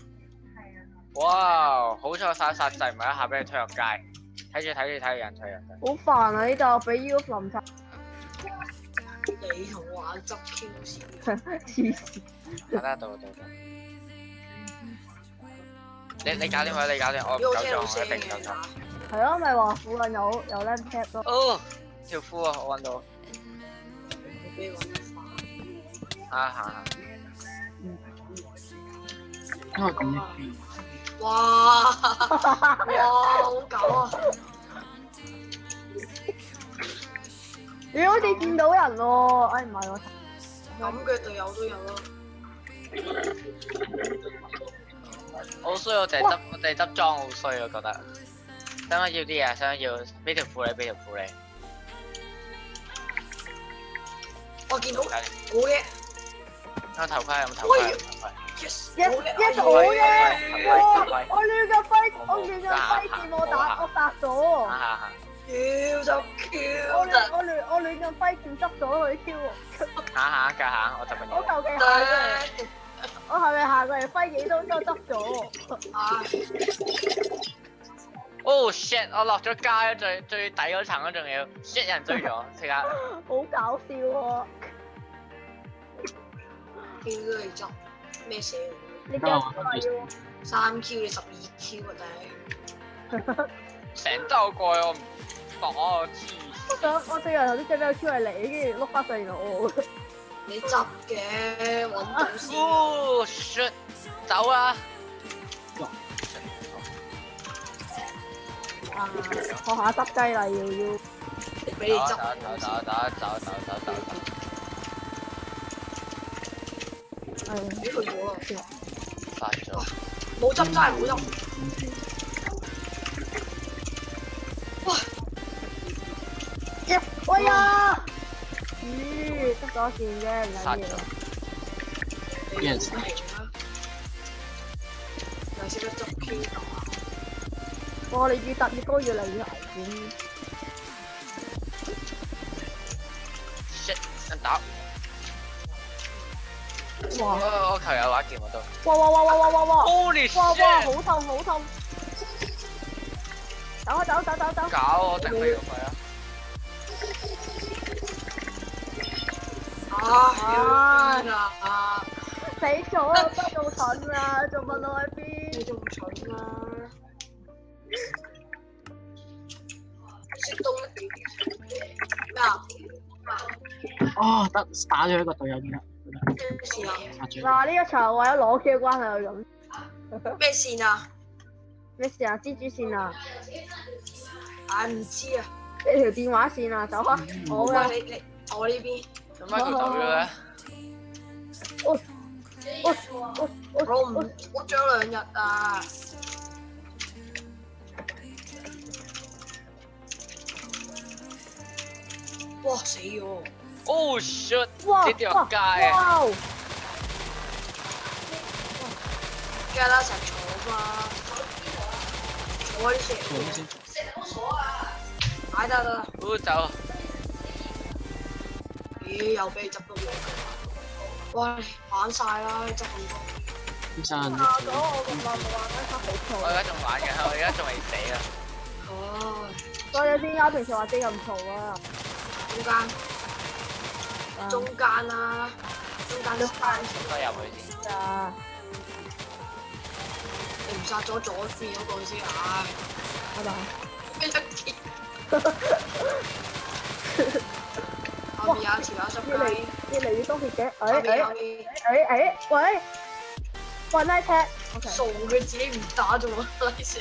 哇！好彩我殺一殺掣，唔係一下俾你推入街。睇住睇住睇住人推人。好煩啊！呢度俾 U 淋晒。 你同我玩執 Q 先。 黐線。 得得到到到。你你搞掂佢，你搞掂，我唔夠裝，我一定夠裝。 係咯，咪話附近有有 lamp pad 咯。 哦，條褲啊，我揾到。 俾你揾得快。行行行。 因為咁樣。 哇！哇！好狗啊！ 你好似見到人喎，哎唔係喎。 咁嘅隊友都有咯。 好衰，我哋執我哋執裝好衰，我覺得。想唔想要啲嘢？想唔想要俾條褲你？俾條褲你。 我見到我嘅。 有頭盔，有冇頭盔？頭盔。 Yes yes 我嘅。哇！我亂咁揮，我亂咁揮劍，我打我打咗。 行行行。 屌就 Q！ 我亂我亂我亂咁揮劍執咗佢 Q 喎。 行行繼行，我執緊嘢。 我求其行過嚟，我係咪行過嚟揮幾刀之後執咗？ 哦 shit！ 我落咗街最最底嗰層都仲要 shit 人追咗，即刻。 好搞笑喎！ 叫咗你執咩寫？ 你驚要三 Q 你十二 Q 啊頂！ 成周過去我唔講我黐。 我想我最後頭先最尾個 Q 係你，跟住碌翻上原來我。 你執嘅揾到先。 哦 shit！ 走啊！ 啊！學下執雞啦，要要。 俾你執。 走走走走走走走走。 係。 俾佢咗啦。 發咗。 冇執真係冇執。哇！ 喂呀！咦，執咗件啫，唔緊要。 啲人死。 又識得執 Q 啊！ 哇！你越搭越高，越嚟越危險。 shit！ 人打。 哇！ 我球有玩劍我都。 哇哇哇哇哇哇哇！ Holy shit！ 哇哇，好痛好痛！走啊走走走走！ 搞我頂你個肺啊！ 啊！啊！ 死咗啊！真係好蠢啊！仲問我喺邊？ 你仲蠢啦！雪凍咩啊？ 哦，得打咗一個隊友點啊？ 咩線啊？ 嗱，呢個場為咗攞 Q 關係去咁。 咩線啊？ 咩線啊？蜘蛛線啊？ 唉，唔知啊。 你條電話線啊？走開！好嘅。 你你我呢邊。 做乜佢走咗咧？ 我我我我唔我咗兩日啊！哇死咗！ Oh shit！ 哇！ 呢條街啊！ 哇！ 梗係啦，成坐嘛，坐啲先。 坐先。 買得啦。 好走。 咦，又俾你執到嘢。喂，玩晒啦，執咁多。 先生， 下咗我咁耐冇玩得卡好嘈。 我而家仲玩緊，我而家仲未死啊！ 唉， 所以點解平時話機咁嘈啊？ 中間，中間啦，中間都翻都入去先。 啊！ 你唔殺咗左邊嗰個先啊！ 拜拜。 咩一鐵？後面有條友執越嚟雞。 越嚟越多血嘅， 後誒誒面後面。 誒誒，喂，喂拉車，OK， 傻佢自己唔打啫喎，拉車。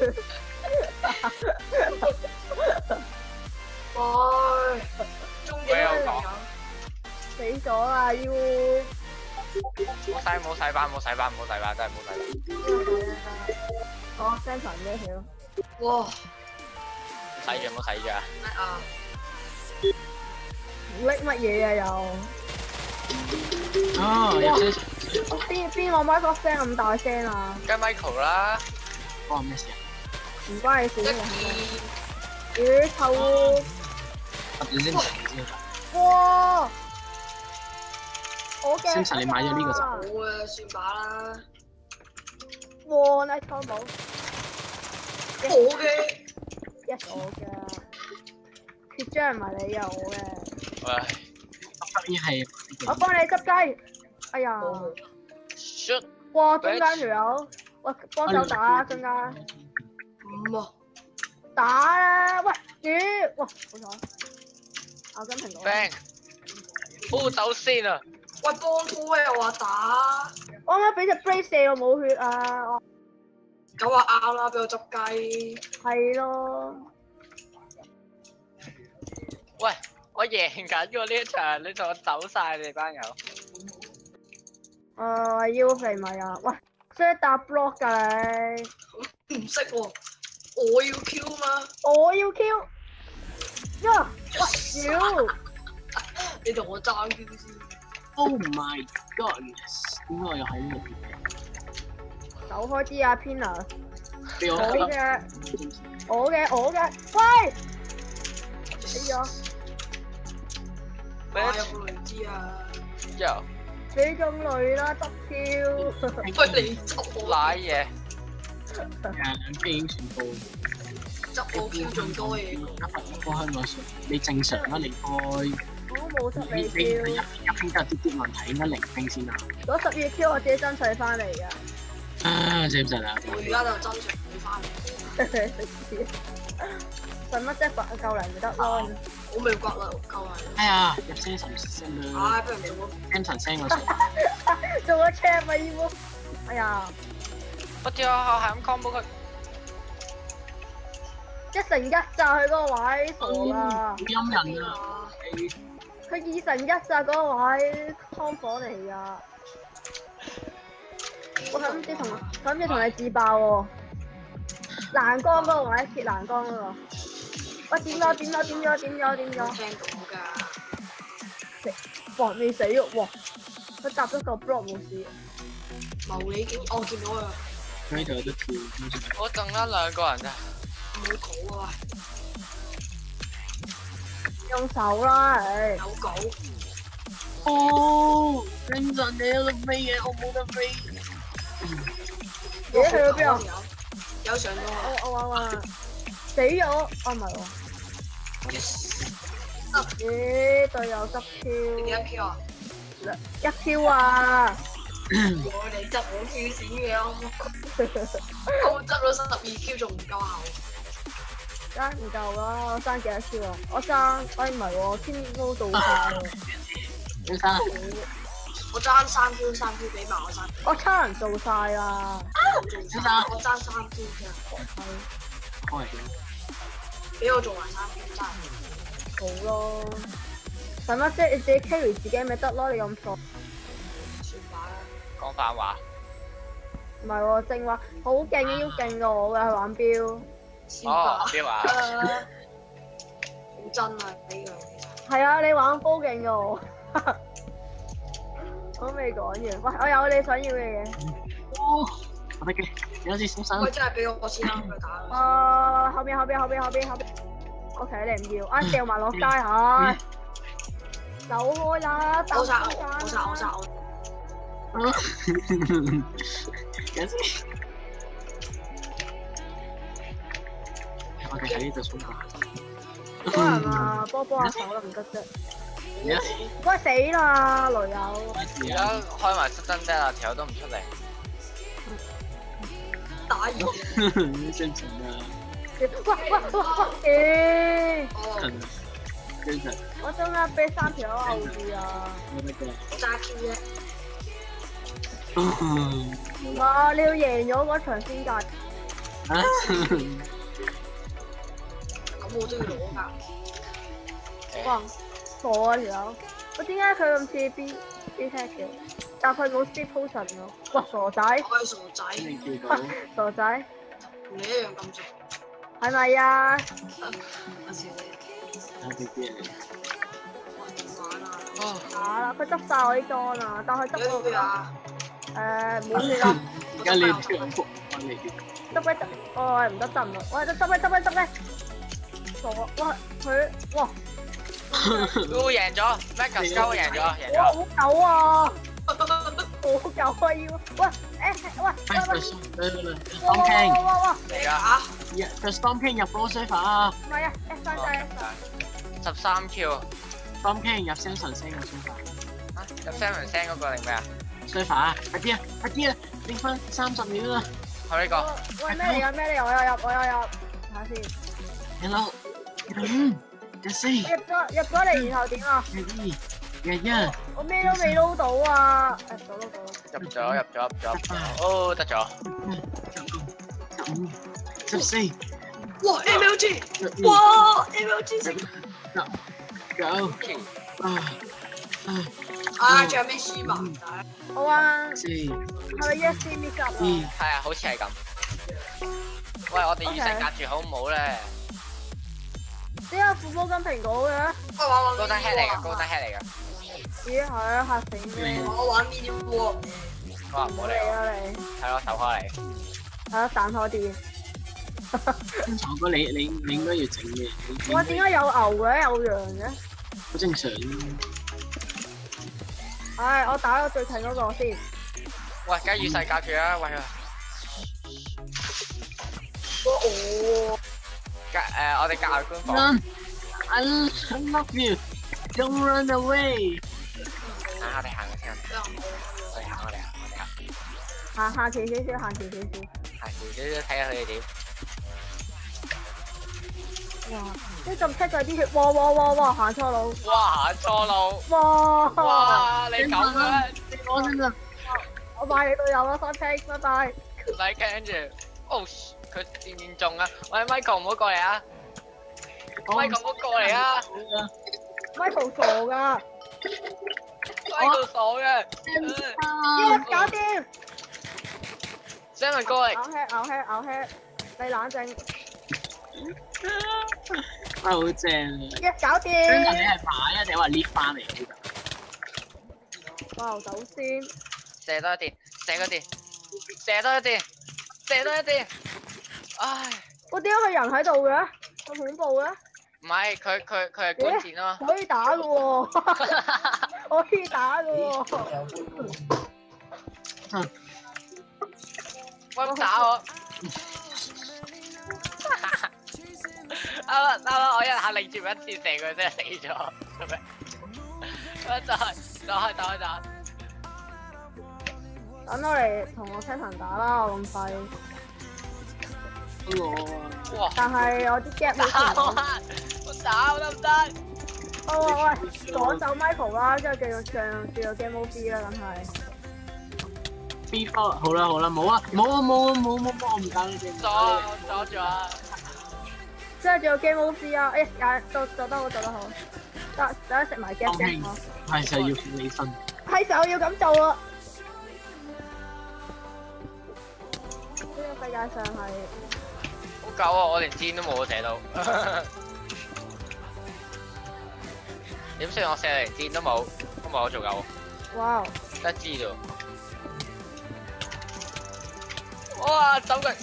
喂，終極啦！ 死咗啊！要冇洗冇洗版冇洗版冇洗版真係冇洗版。 好 send 層咩條？ 哇！ 洗住冇洗住啊！ 咩啊？ 拎乜嘢啊又？ 哦，有些邊邊個 Michael 聲咁大聲啊？ 跟 Michael 啦。 關我咩事啊？ 唔關你事一嘅。 二。 咦臭喎！ 你先睇先。 哇！我嘅。 星辰你買咗呢個就好啊，算把啦。 哇！拉抽冇。 我嘅。 一我嘅。缺張唔係你有我嘅。 唉。 當然係。 我幫你執雞。哎呀！ Shut。 哇！中間條友，喂，幫手打中間。 五啊！ 打啦！喂，咦？哇！好彩。咬緊蘋果。 Bang！好走先啊！ 喂，幫拖又話打。 我啱啱俾隻 Brave 射我冇血啊！ 咁話啱啦，俾我執雞。 係咯。 喂，我贏緊喎呢一場，你同我走晒你班友。 誒，腰肥咪啊！喂，識得搭 block 㗎你？ 唔識喎，我要 Q 嘛。 我要 Q。呀！喂，妖！ 你同我爭 Q 先。 Oh my god！點解我又喺呢度？ 走開啲啊 ，Pina！ 俾我我嘅，我嘅，我嘅，喂！死咗！ 我有冇雷知啊？ 有。 俾中雷啦，得 Q！ 喂，你執我賴嘢。 誒，飛影全部。 執我 Q 仲多嘢。 過香港水，你正常啦，離開。 我冇執你你你 Q。 一一邊都有啲啲問題，應該零兵先啊。 嗰十二 Q 我自己爭取翻嚟㗎。 啊，正唔正啊？ 我而家就爭取佢翻嚟。 使乜啫？掘夠糧就得咯。 我未掘啦，夠啦。 哎呀，入聲神聲啦。 唉，不如做個聲神聲我先。 做個 check 咪要。哎呀！ 我跳下係咁 combo 佢。 一成一咋佢嗰個位，傻啦！ 好陰人啊！ 佢二成一咋嗰個位，湯火嚟㗎。我諗住同諗住同你自爆喎。欄杆嗰個位，鐵欄杆嗰個。喂，點咗點咗點咗點咗點咗？ 聽到㗎。 哇！未死喎！哇！佢搭咗個 block 冇事。 謀你竟，我見到啊！ 佢呢度有得跳。 我剩咗兩個人咋。 冇稿啊！ 用手啦，唉。 有稿。 哦，星辰你有得飛嘅，我冇得飛。 咦？去咗邊啊？ 有上咗啊！ 我我話話死咗，哦唔係喎。咦？隊友執 Q。 你幾多 Q 啊？ 一 Q 啊！ 我哋執我 Q 閃嘅，我執咗十二 Q 仲唔夠效？ 爭唔夠啦！我爭幾多 Q 啊？我爭，哎唔係喎，天高到晒喎。 先生， 我爭三 Q， 三 Q 俾埋我三。 我差人做晒啦。 先生，我爭三 Q 啫。 開。 俾我做埋三 Q 爭。 好咯。使乜啫？你自己 carry 自己咪得咯，你咁傻。 算吧啦。 講反話。 唔係喎，正話好勁，要勁過我嘅去玩標。 哦，標啊！ 好真啊呢個。 係啊，你玩煲勁過我。我都未講完，喂，我有你想要嘅嘢。 哦，我得嘅，有支小手。 喂，真係俾我先啦，佢打。 啊，後邊後邊後邊後邊後邊。O K， 你唔要，啊掉埋落街嚇。 走開啦！ 我殺我殺我殺我。 有先。我哋喺呢度衝吧。 多人啊，波波下手都唔得啫。 喂死啦，雷友！ 而家開埋失真啫啦，條友都唔出嚟。 打完。 真情啊！ 喂喂喂喂！ 誒！真係。 我中間俾三條友摳住啊！ 我得㗎。 我揸 Q 啫。 唔係，你要贏咗嗰場先㗎。 啊！ 咁我都要攞㗎。 哇！傻啊條友！我點解佢咁似 B B tech 嘅？但佢冇 speed potion 喎。哇！傻仔！ 我係傻仔。 傻仔。 同你一樣咁傻。 係咪啊？ 我笑你。 睇啲啲嚟。 我點玩啊？ 打啦！佢執晒我啲裝啊，但係執我啊。 誒冇血啦！ 而家你跳服翻嚟嘅。 執咧，哦唔得執唔到，喂執咧執咧執咧！傻！哇佢哇！ 都贏咗 ，Magus 鳩贏咗，贏咗。 好狗啊！好狗啊要！喂誒喂！ 哇哇哇哇！ 嚟㗎！ 入個 Stomping 入波 server 啊！ 唔係啊 ，S 三仔十三 Q。 Stomping 入 Samson 聲個 server。 啊！入 Samson 聲嗰個定咩啊 ？server 啊！快啲啊！快啲啊！剩翻三十秒啦！ 係呢個。喂咩嚟㗎？咩嚟？我有入，我有入。睇下先。 Hello。嗯。入四。入咗入咗嚟，然後點啊？ 廿二。廿一。 我咩都未撈到啊！誒，到撈到。 入咗，入咗，入咗。哦，得咗。 十五。十四。 哇 ！M L G。哇 ！M L G 成。 十。九。啊。 啊！仲有咩輸嘛？ 好啊。 四。 係咪 yes miss up 啊？ 係啊，好似係咁。喂，我哋與世隔絕好唔好咧？ 點解副波金蘋果嘅？ 高登 head 嚟嘅，高登 head 嚟嘅。 咦係啊，嚇死咩？ 我玩 mini war。 哇！唔好嚟啊你。 係咯，走開嚟。 係咯，散開啲。 我覺得你你你應該要整嘅。 哇！點解有牛嘅有羊嘅？ 好正常。 唉，我打咗最近嗰個先。 喂，梗係與世隔絕啦，喂啊！ 哦。 隔誒，我哋隔外官方。 I love you. Don't run away. 啊！我哋行先。我哋行，我哋行，我哋行。 行行前少少，行前少少。 行前少少，睇下佢哋點。 哇！呢咁出咗啲血，哇哇哇哇，行錯路。 哇！行錯路。 哇！ 哇！你咁嘅？ 你講先啦。 我買你隊友啦 ，Sunny，拜拜。 唔使驚住。哦，佢漸漸中啊！喂 ，Michael 唔好過嚟啊 ！Michael 唔好過嚟啊 ！Michael 傻噶 ！Michael 傻嘅。 Yes，搞掂。 Samson 過嚟。 咬 head， 咬 head， 咬 head， 你冷靜。 哇，好正啊 ！Yes， 搞掂。 Samson 你係買啊定話 lift 翻嚟呢度？哇，走先。 射多一電，射多一電，射多一電。射多一啲，唉！ 我點解佢人喺度嘅？咁恐怖嘅？ 唔係，佢佢佢係官戰啊嘛。 可以打嘅喎，可以打嘅喎。 喂，唔打我！啱啦啱啦，我一下擰住一次射佢，真係死咗，做咩？我就係就係就係就係。 等我嚟同我 Captain 打啦，我咁快。 哇！ 但係我啲 gap 冇全部。 我打得唔得？ 哦喂，左手 Michael 啦，之後繼續上，繼續 Game Over 啦，梗係。 B four 好啦好啦，冇啊冇啊冇啊冇冇冇，我唔打你哋。 左啊左咗啊！ 之後仲有 Game Over 啊！誒，誒，做做得好做得好，得等食埋 gap 先嗬。 係時候要起身。 係時候要咁做啦。呢個世界上係好狗啊！我連箭都冇射到，點算？我射連箭都冇，都冇我做狗。 哇！ 得知啫。哇！走佢！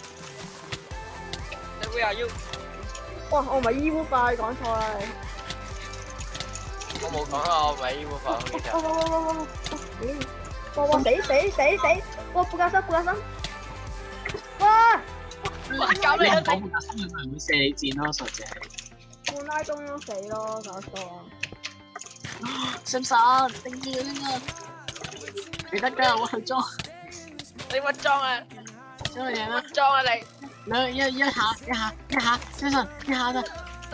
你會啊要？ 哇！我唔係 E V 快，講錯啦你。 我冇講啊，我唔係呢部分，其實。 哇哇哇哇哇！咦！哇哇死死死死！哇副架生副架生！哇！ 哇！搞咩啊？ 講副架生係咪會射你箭咯，傻仔？ 半拉弓都死咯，搞錯啊！ 信神，定住先啊！你得㗎，我去裝。 你乜裝啊？ 裝乜嘢啦？ 裝啊你！ 兩一一下一下一下，信神一下咋？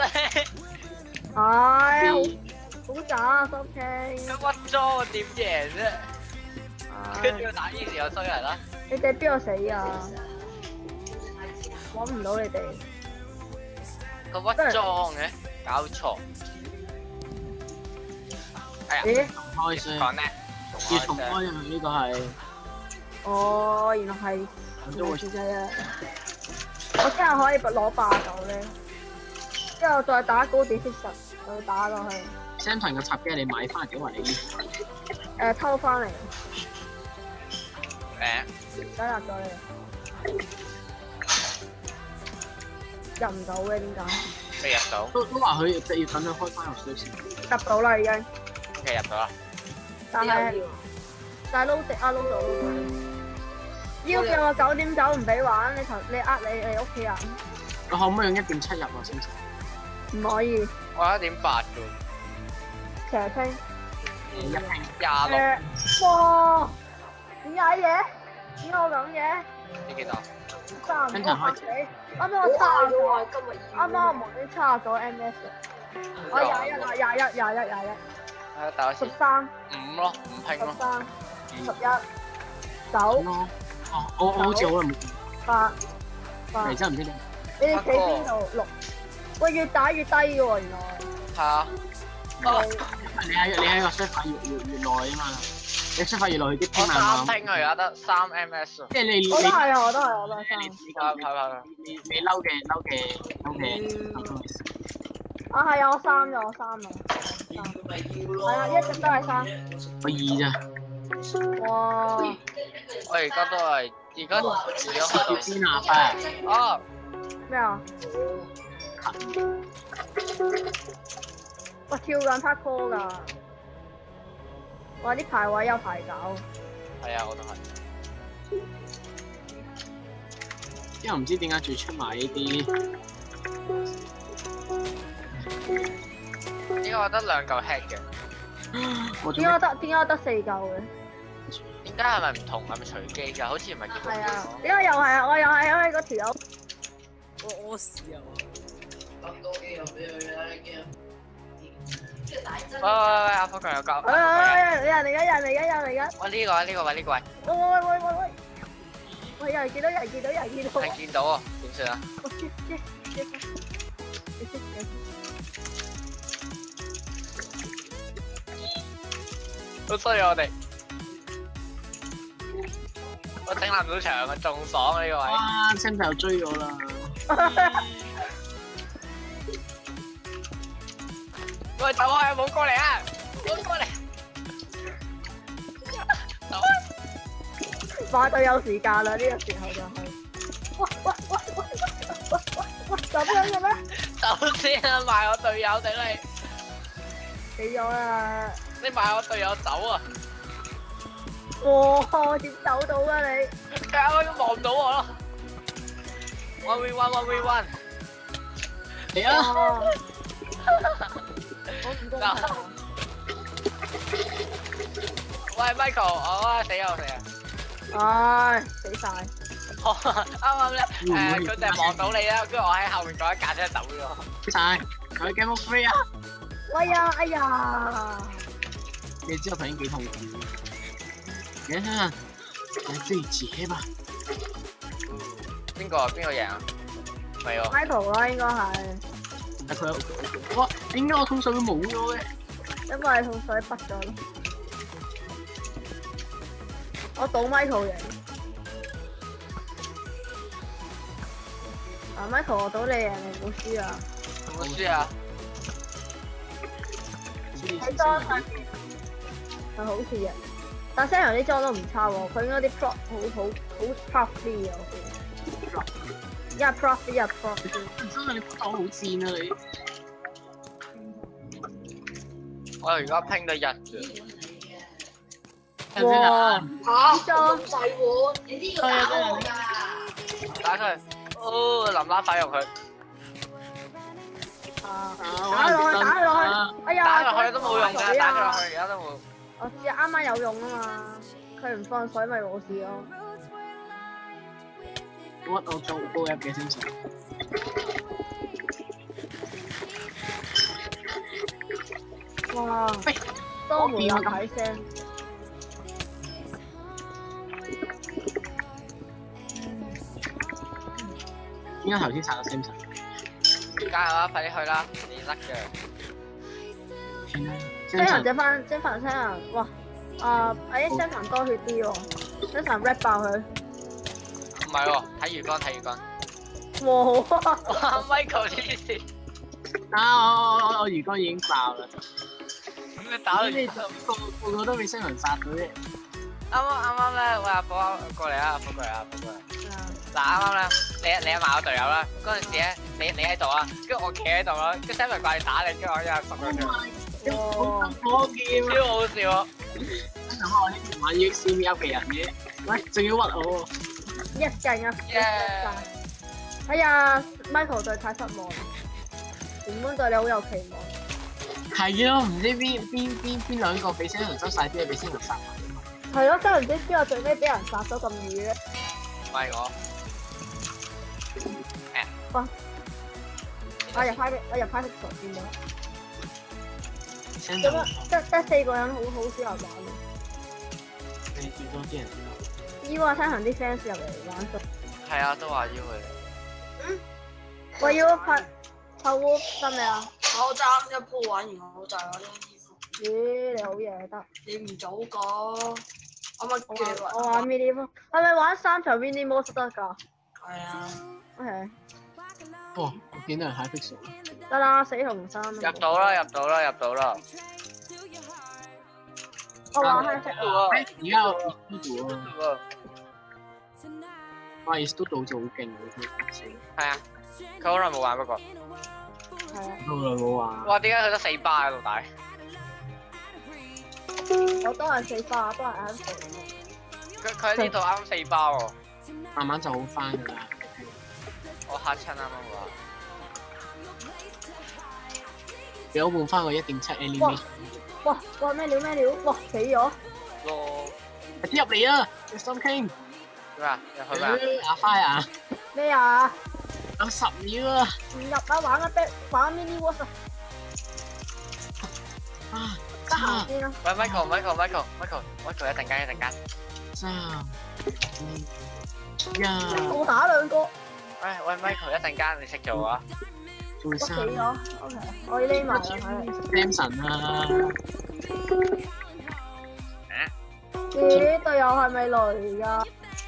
唉，好好渣心傾。 咁乜裝啊？點贏啫？跟住打呢時又衰人啦！ 你哋邊度死啊？揾唔到你哋。 個屈裝嘅，搞錯。哎呀， 開聲， 講咧， 要重開啊！呢個係。 哦，原來係原來係啊！我聽日可以攞霸九咧，之後再打高點 fix 再打落去。 Samson 嘅插機你買翻幾話你？ 誒偷翻嚟。 誒， 加入咗你。入唔到嘅點解？ 未入到。 都都話佢要等佢開翻遊戲先。 入到啦已經。 OK 入到啦。 但係但係撈直啊撈到撈到。要叫我九點九唔俾玩，你頭你呃你你屋企人。 我可唔可以用一點七入啊？先生？ 唔可以。 我一點八噶。 騎傾。 一拼廿六。 哇！點解嘅？點解我咁嘅？ 呢幾多？ 三五開始。啱啱我差咗，啱啱我無端差咗 M S。我廿一啊，廿一廿一廿一。 係打十三。 五咯，五拼咯。 十三。十一。九。 哦，我我好似好耐冇見。 八。八。 嚟真唔知點。 你哋企邊度？六。喂，越打越低嘅喎，原來。 係啊。 你喺你喺個 server 越越越耐啊嘛，你 server 越耐啲拼啊嘛。三拼啊，而家得三 M S。 即係你你。 我都係啊，我都係，我都係三。 係係係。 你你嬲嘅嬲嘅嬲嘅。 啊係啊，我三咗，我三啊。係啊，一直都係三。 我二咋。 哇！ 我而家都係，而家而家去到邊啊？快！ 哦。 咩啊？我跳緊 parkour 㗎。哇！啲排位有排搞。 係啊，我都係。 因為唔知點解最出埋呢啲。 點解我得兩嚿 head 嘅？ 點解得點解得四嚿嘅？ 點解係咪唔同？係咪隨機㗎？好似唔係叫。 係啊，點解又係啊？我又係因為嗰條友。 我屙屎啊！ 咁多機又俾佢啦，驚。 喂喂喂，阿福強有救！ 喂喂喂，人嚟緊，人嚟緊，人嚟緊！ 喂呢個呢個位呢個位！ 喂喂喂喂喂喂！喂有人見到，有人見到，有人見到！ 係見到啊？點算啊？ 我接接接接接接。 好衰啊！我哋，我頂唔到場啊，仲爽啊呢個位！ 哇 ，Sam 又追我啦！ 喂，走開，冇過嚟啊！冇過嚟！走啊！ 快到有時間啦，呢個時候就係。喂喂喂喂喂喂喂，咁樣嘅咩？ 走先啊！賣我隊友頂你！ 死咗啦！ 你賣我隊友走啊！ 哇！點走到啊你？ 佢都望唔到我咯。one v one one v one。 嚟啊！ 我唔公平。 喂 Michael，我死啊死啊！ 唉，死晒！ 啱啱咧，誒佢就係望到你啦，跟住我喺後面嗰一架車走咗。 死晒！佢 game of free 啊！ 喂呀，哎呀！ 你知道佢已經幾痛苦。你睇下，你自己解吧。 邊個邊個贏啊？係喎。 Michael 啦，應該係。 但佢有，哇！點解我桶水都冇咗嘅？ 因為桶水筆咗咯。我賭 Michael 贏。啊 Michael，我賭你贏，你唔好輸啊！ 唔好輸啊！ 睇裝係係好似嘅，但 Sam 啲裝都唔差喎，佢應該啲 prop 好好好 profit 啊！一 profit 一 profit。 真係你裝好賤啊你！ 我而家拼到一啫。 哇！ 嚇咁細喎，你呢個打我㗎？ 打佢，哦，淋拉快用佢。 啊！打落去，打佢落去！哎呀， 打落去都冇用㗎，打佢落去而家都冇。 我知啱啱有用啊嘛，佢唔放水咪冇事咯。 屈我做高入嘅先生。 哇！多門有睇聲。 點解頭先殺咗 Samson？ 加油啊！快啲去啦，你甩嘅。 聲人借翻，借翻聲人，哇！啊，哎，聲人多血啲喎，聲人 rap 爆佢。 唔係喎，睇魚竿，睇魚竿。 哇！ 哇 ，Michael 黐線。 啊！我我我魚竿已經爆啦。 咁你打到你個個個都俾聲人殺到啫。 啱啱啱啱咧，喂阿寶過嚟啊，阿寶過嚟啊，阿寶過嚟。嗱啱啱咧，你你阿嫲我隊友啦，嗰陣時咧，你你喺度啊，跟住我企喺度啦，跟住 Samson 掛住打你，跟住我一下十兩張。 哇！我見超好笑啊！ 真係我呢條玩 U C V 嘅人嘅，喂，仲要屈我喎。 一勁啊！哎呀 ，Michael 對太失望，原本對你好有期望。 係咯，唔知邊邊邊邊兩個俾聲人收晒啲嘢，俾聲人殺埋。 係咯，真係唔知邊個最尾俾人殺咗咁易咧。 唔係我。 哇！我入派的，我入派的傻見到。咁啊，得得四個人好好少人玩咯。 你叫多啲人要啊，聽行啲 fans 入嚟玩咗。 係啊，都話要佢。 嗯。我要拍泡烏得未啊？ 我爭一鋪玩完我就係我啲衣服。 咦，你好嘢得。 你唔早講，我咪叫我玩 mini mode，係咪玩三場 mini mode 得㗎？ 係啊。 OK。 哦，我見到人喺 Pixel。 得啦，死紅衫。 入到啦，入到啦，入到啦。 我玩黑色喎。而家我 Studio 啊。哇 ！Studio 就好勁喎， 係啊，佢好耐冇玩不過。 係啊。 好耐冇玩。 哇！點解佢得四巴喺度打？ 我都係四巴，都係啱四。 佢佢喺呢度啱四巴喎。 慢慢就好翻㗎啦。 我嚇親啱啱話。 俾我換翻個一點七 animation。 哇哇咩料咩料？哇死咗！ 咯。 快啲入嚟啊 ！Storm King。 咩啊？入去咩？ 阿花啊！ 咩啊？ 有十秒啊！ 唔入啊！玩啊 back 玩 mini watch 啊！ 啊！ 得閒先啦。 喂 ，Michael，Michael，Michael，Michael，Michael 一陣間一陣間。 三、二、一。 我打兩個。 喂喂 Michael 一陣間你識做啊？ 我死咗 ，OK， 我要匿埋啦，睇。 Samson 啊！ 咦，隊友係咪雷噶？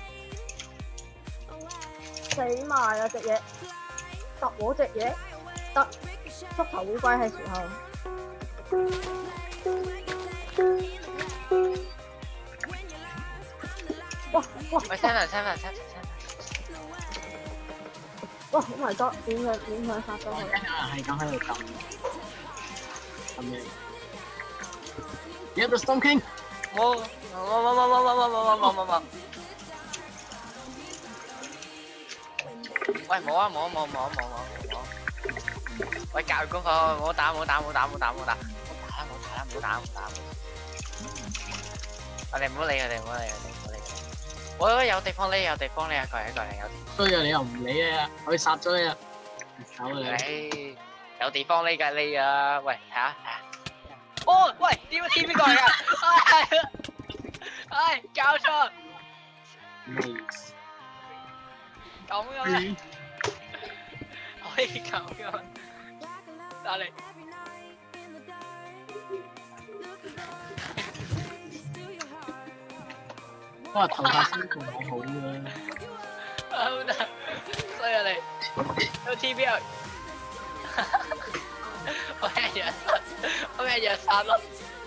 死埋啊隻嘢，揼我隻嘢，得縮頭烏龜係時候。哇哇！ 喂 ，Samson，Samson，Samson。 哇！好埋多，點佢點佢殺咗佢？ 係咁喺度撳撳嘢。有個 Storm King。 冇冇冇冇冇冇冇冇冇冇冇。喂，冇啊冇啊冇冇冇冇冇。喂，教育功課，唔好打唔好打唔好打唔好打唔好打，唔好打啦唔好打啦唔好打唔好打。我哋唔好理佢哋，唔好理佢哋，唔好理佢哋。我有地方匿，有地方匿啊！過嚟過嚟，有。 衰啊！你又唔理啊！我要殺咗你啊！走啊你！ 唉，有地方匿㗎匿啊！喂，睇下睇下。哦，喂，點點邊個嚟㗎？唉，唉，搞錯。咁樣咧，可以咁樣打你。 不過頭髮先仲係好嘅。 好得，衰啊你！有 T V 啊！我係日殺，我係日殺咯。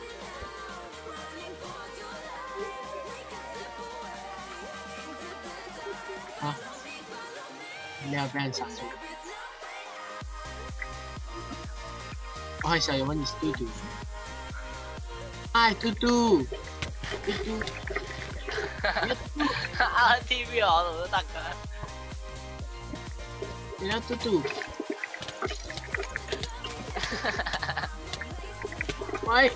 嚇！你又俾人殺咗？我係時候要揾你 studio。 嗨，嘟嘟，嘟嘟。 R T V 我度都得㗎。 你睇嘟嘟。喂。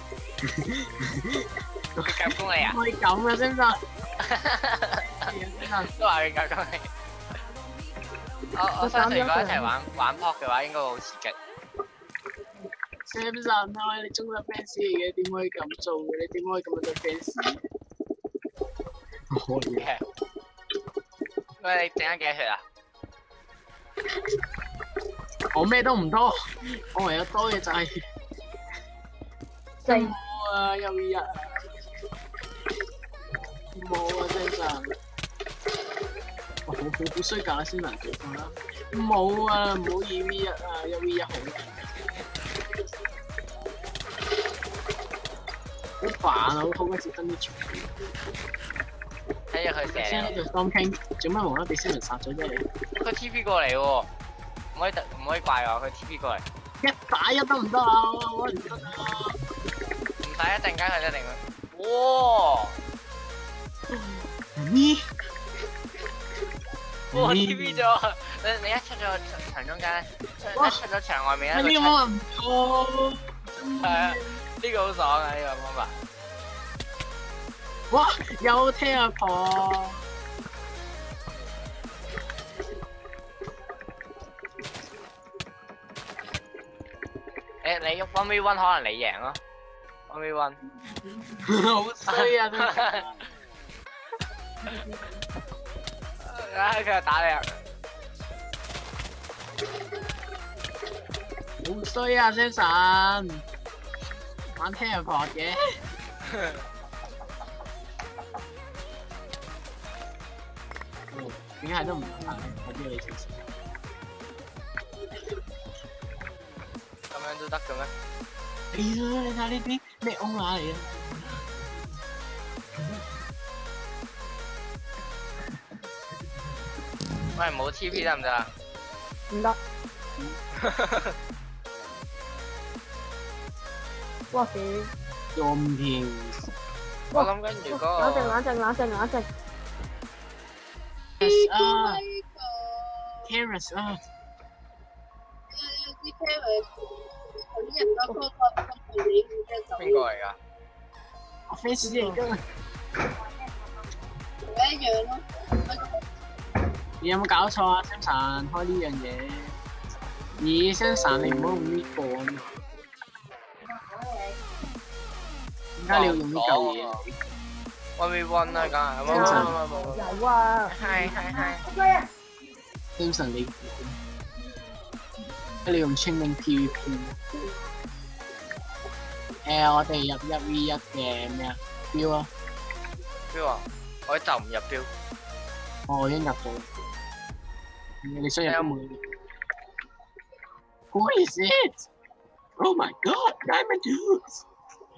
佢夾攻你啊？ 可以咁嘅先得。 都話佢夾攻你。我我相信如果一齊玩玩 pop 嘅話，應該會好刺激。 Samson 啊，你中立 fans 嚟嘅，點可以咁做嘅？你點可以咁樣對 fans？可以嘅。 喂，你整咗幾多血啊？ 我咩都唔多，我唯有多嘅就係四冇啊，又一日冇啊 Samson。好好好衰格啦，先能做翻啦。冇啊，唔好二 V 一啊，一 V 一好。好煩啊！好好鬼似登啲場。 睇住佢射。 先喺度 Storm King，做乜無啦啦俾先人殺咗啫你？ 佢 T P 過嚟喎，唔可以唔可以怪我，佢 T P 過嚟。 一打一得唔得啊？我唔得啊！ 唔使一陣間佢一定會。哇！ 咦？ 哇 ！T P 咗，你你一出咗場中間，一出咗場外面咧， 呢個方法唔錯。 係啊，呢個好爽啊！呢個方法。 哇！有聽阿婆。 誒，你 one v one 可能你贏咯 ，one v one。 好衰啊！真係。 啊！佢又打你啊！ 好衰啊 ，Samson！玩聽人學嘅。點解都唔得？我知你試試。 咁樣都得嘅咩？ 哎呀！你睇呢啲咩歐亞嚟啊！ 喂，冇 T P 得唔得啊？ 唔得。哇屌！ 咁甜。 我諗緊如果冷靜冷靜冷靜冷靜。 Yes 啊 ，Terrace 啊。 啲 Terrace 頭先入咗嗰個咁你嘅邊個嚟㗎？ 我 fans 嚟㗎。 一樣咯。 你有冇搞錯啊 ，Samson 開呢樣嘢？咦 ，Samson 你唔好用呢個啊嘛？點解你要用呢嚿嘢 ？one v one 啦，梗係。 有啊。 係係係。 Samson 你，你用清明 P V P。誒，我哋入一 v 一嘅咩啊？標啊！ 標啊！我就唔入標。 我已經入咗。你想入都冇。Who is it? Oh my God, Diamond Dudes!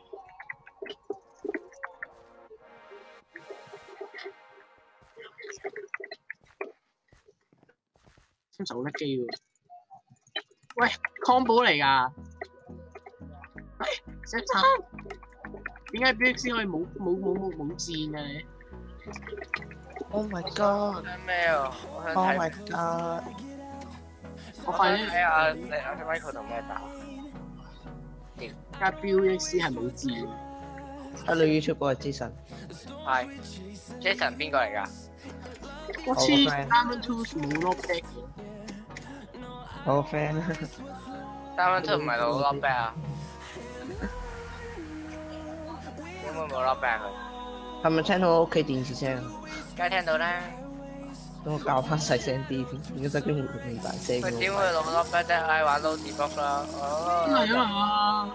先手甩機喎。喂 ，combo 嚟㗎。喂 ，Samson，點解 Big 先可以冇冇冇冇冇箭嘅你 ？Oh my god！ 咩啊？我想 Oh 睇。 my god！ 我發現睇下你阿 Michael 同咩打？ 加 Bill X 係冇字嘅。 啊，你 YouTube 嗰個 Jason。 係。Jason 邊個嚟㗎？ 我黐 Diamond Tools 冇 lock back 嘅。 我個 friend。 Diamond Tools 唔係攞 lock back 啊？點會冇 lock back 佢？ 係咪聽到屋企電視聲？ 梗係聽到啦。 等我校翻細聲啲添，而家側邊會咁大聲。 佢點會攞 lock back 啫？唉，玩 load box 啦。哦。 係啊。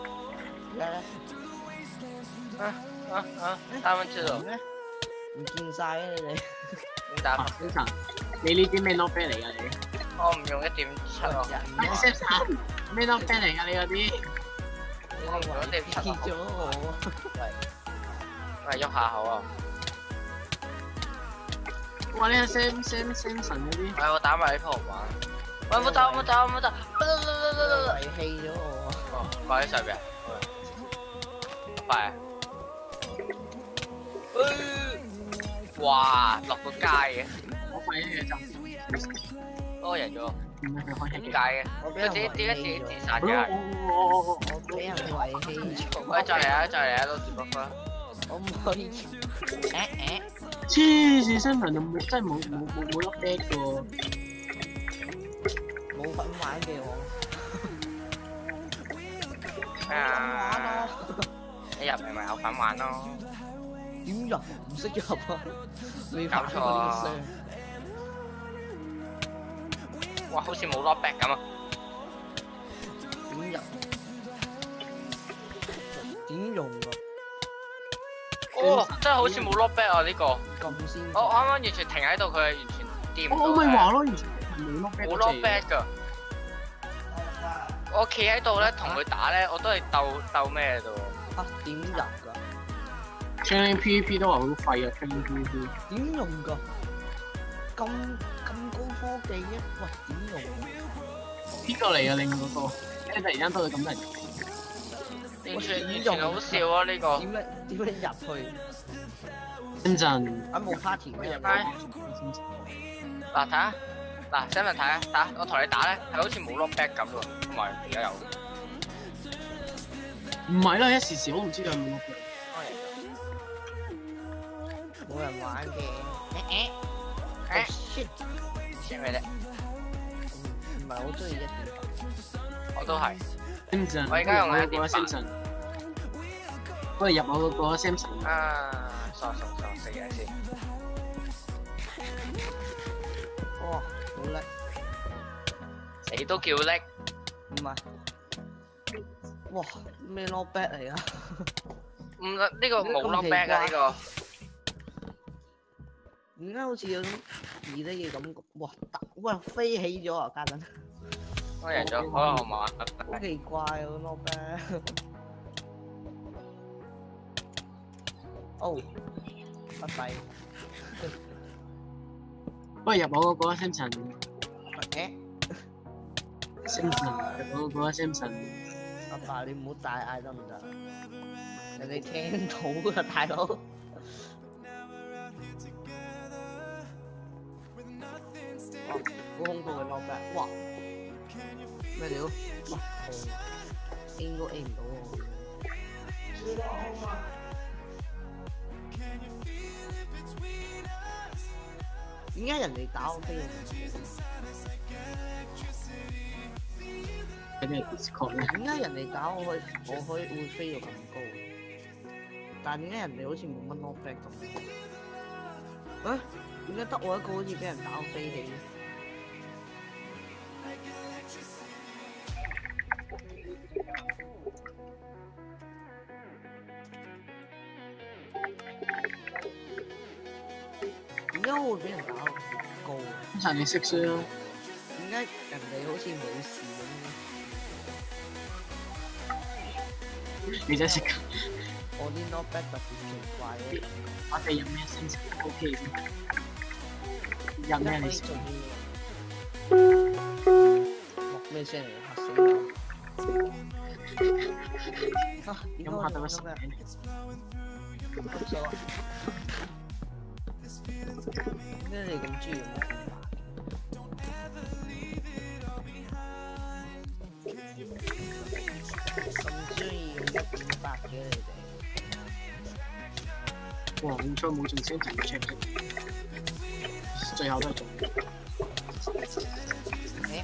啊啊啊！三蚊出到咩？唔見晒啊你哋！ 點打 ？Samson，你呢啲咩 lock back 嚟㗎你？ 我唔用一點七咯。 Samson，咩 lock back 嚟㗎你嗰啲？ 我唔用一點七。 跌咗我。 喂，喂，喐下好啊！ 哇！呢個 Sam Sam Samson 嗰啲。 係我打埋呢鋪玩。喂，冇打冇打冇打！ 遺棄咗我。 哦，掛喺上邊。 快？哇，落個街嘅， 我快一嘢就多贏咗。 點解佢開點解嘅？佢自己點解自己自殺嘅？ 我俾人遺棄咗。 喂，再嚟啊！再嚟啊！都接不分。 我唔可以。誒誒。 黐線，新聞就冇真係冇冇冇冇粒 dead 嘅喎。 冇份玩嘅我。 啊！你入嚟咪有份玩咯。 點入？唔識入啊！你搞錯啊！哇，好似冇 lock back 咁啊！ 點入？點用啊？ 哦，真係好似冇 lock back 啊！呢個咁先。 我啱啱完全停喺度，佢係完全掂唔到。 我咪話咯，完全冇 lock back。 冇 lock back 㗎。我企喺度咧，同佢打咧，我都係鬥鬥咩度？ 啊，點入㗎 ？Training P V P 都話好廢啊 ！Training P V P 點用㗎？咁咁高科技嘅，喂點用？ 邊個嚟啊？另外嗰個，你突然間多咗咁多人， 完全完全好笑啊！呢個點解點解入去？ 深圳啊冇 party 咩？ 入街。嗱睇下，嗱新聞睇下，打我同你打咧，係好似冇 lock back 咁喎，同埋而家有。 唔係啦，一時時我唔知佢有冇 lock back。 冇人玩嘅。 誒誒誒 shit 咩啫？ 唔係好中意一點八。 我都係。 Samson， 我而家用緊一點八。 Samson，我哋入我嗰個 Samson。 啊，傻傻傻死嘢先。 哇，好叻！ 你都叫叻？ 唔係。哇，咩 lock back 嚟啊？ 唔，呢個冇 lock back 啊，呢個。 點解好似有種異地嘅感覺？哇！喂，飛起咗啊！家陣。 我贏咗，好啦，好嘛。 好奇怪啊 ，lock back。哦，拜拜。 喂，入我嗰個 Samson。 誒 Samson，入我嗰個 Samson。 阿爸，你唔好大嗌得唔得？人哋聽到啊，大佬。好恐怖嘅 lock back，哇！咩料？哇！aim 都 aim 唔到喎。點解人哋打我飛有啲 Discord 咧？ 點解人哋打我可以我可以會飛到咁高？但係點解人哋好似冇乜 lock back 咁？啊？點解得我一個好似俾人打到飛起？點解我會俾人打到咁高啊？ 通常你識衰咯。 點解人哋好似冇事咁？ 你真係識㗎。 我啲 lock back 特別奇怪嘅。 我哋有咩聲先 ？OK 先。有咩你識？ 哇！咩聲嚟？嚇死我！啊！點解咁嚇到我死嘅？ 咁點解你咁中意用一點八？咁中意用一點八嘅你哋？ 哇！好彩冇中聲停 check， 最後都係中。 誒？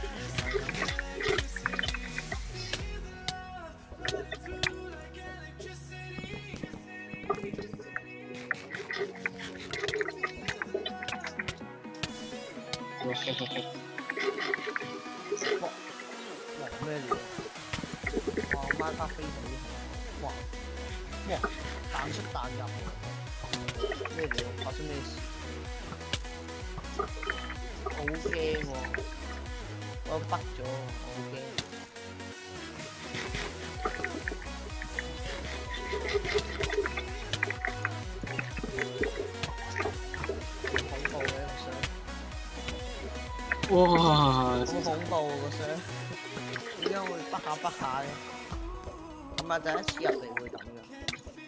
哇！哇咩料？哇！我媽花飛起，哇！哇！彈出彈入，咩料？發生咩事？好驚喎！我北咗，我好驚。恐怖嘅個相。 哇！ 好恐怖喎個相，點解會北下北下嘅？係咪第一次入嚟會咁㗎？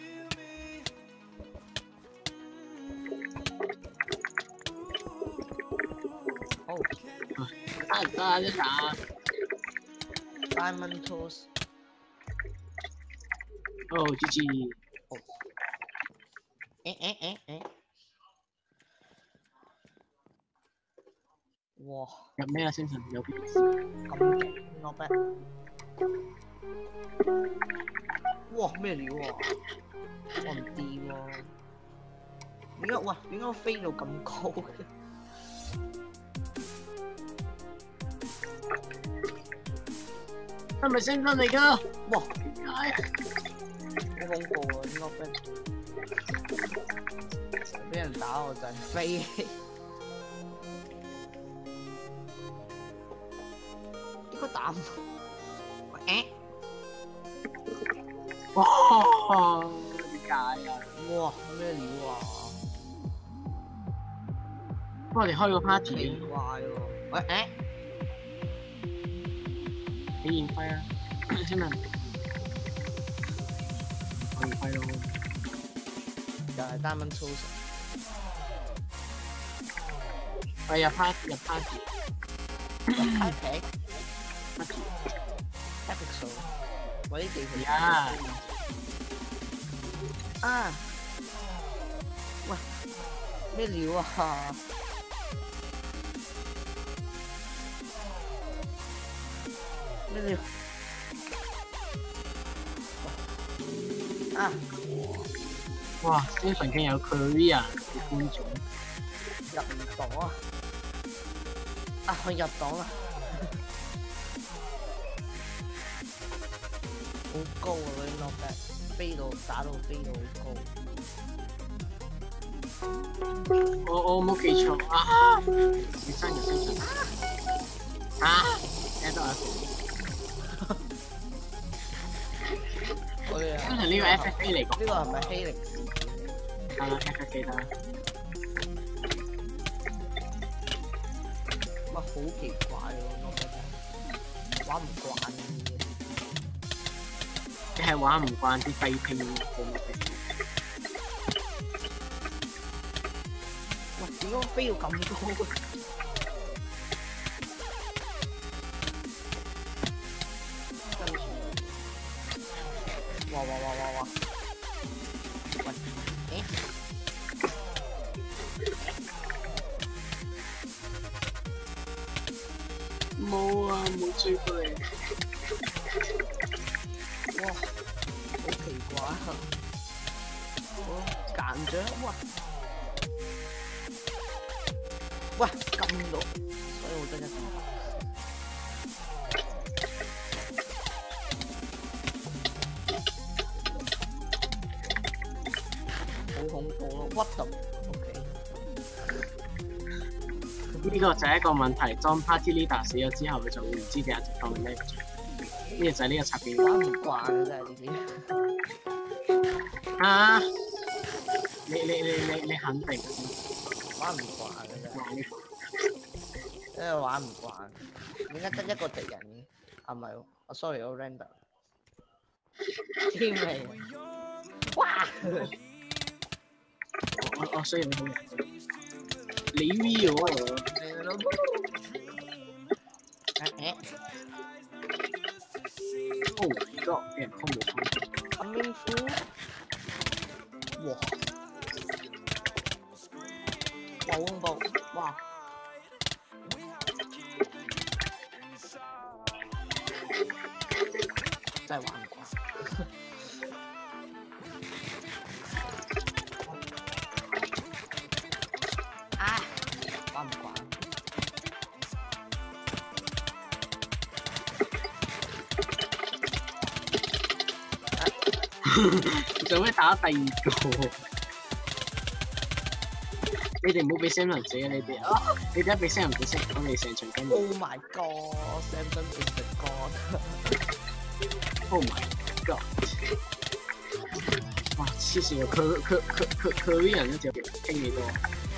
打唔打一打 Diamond Toast。 哦，G G。 誒誒誒誒。哇！ 入咩啊？星辰有邊？ 咁勁，not bad。哇！咩料啊？我唔掂喎。點解？哇！點解我飛到咁高嘅？ 係咪星辰嚟㗎？ 哇！ 點解啊？ 好恐怖啊 ！not bad。俾人打我就係飛。應該打唔到。誒！ 哇！點解啊？ 哇！咩料啊？ 不過我哋開個 party 奇怪喎。喂誒！ 你現揮啊！星辰，我現揮咯。 又係 Diamond Toast。 我入 party 入 party。 party。Epic show， 我啲地盤呀！ 啊！喂，咩料啊？咩料？啊！ 哇！呢份竟有 Korea 嘅觀眾， 入唔到啊！啊，我入到啦！好高啊！嗰啲 knockback，飛到打到飛到好高。 我我冇記錯啊！你生日星辰啊！聽到啊！ 我哋啊， 星辰呢個 F F A 嚟㗎。 呢個係咪欺凌？ 係啦 ，F F A 得。 乜好奇怪喎 knockback，玩唔慣。 你係玩唔慣啲低拼嘅。 哇！點解飛到咁高？跟住，哇哇哇哇哇！喂， 誒？冇啊，冇追過你。 哇！好奇怪啊！我揀咗哇！喂，撳到，所以我真係撳到。好恐怖咯 ！What the？ OK。 呢個就係一個問題，當 party leader 死咗之後，佢就會唔知第日直當咩做。呢個就係呢個插件玩唔慣啊！真係呢啲。啊！你你你你你肯定玩唔慣啊！真係。因為玩唔慣，點解得一個敵人嘅？啊唔係喎，我 sorry 我 render。天嚟！哇！ 我我需要你好人。你 V 喎。 誒誒。 Oh my god！俾人空冇空。 Coming through！哇！好恐怖！哇！真係玩唔慣。啊！玩唔慣。 做咩打第二個？你哋唔好俾 Samson 死啊！你哋啊！你哋一俾 Samson 死，我哋成場跟住。 Oh my god！Samson is the god！Oh my god！哇！黐線啊！佢佢佢佢佢啲人一隻傾幾多？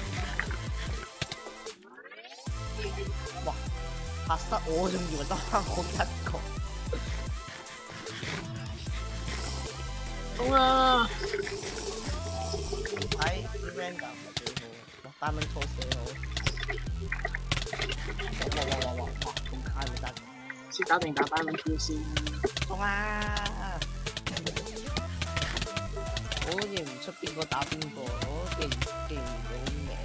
哇！嚇得我仲以為得翻我一個。 好啊！ 睇啲 random 唔係幾好，Diamond Toast 幾好。 哇哇哇哇哇！咁卡唔得。 先搞定打班揾 Q 先。 好啊！我都認唔出邊個打邊個，我都記唔記唔到啲名。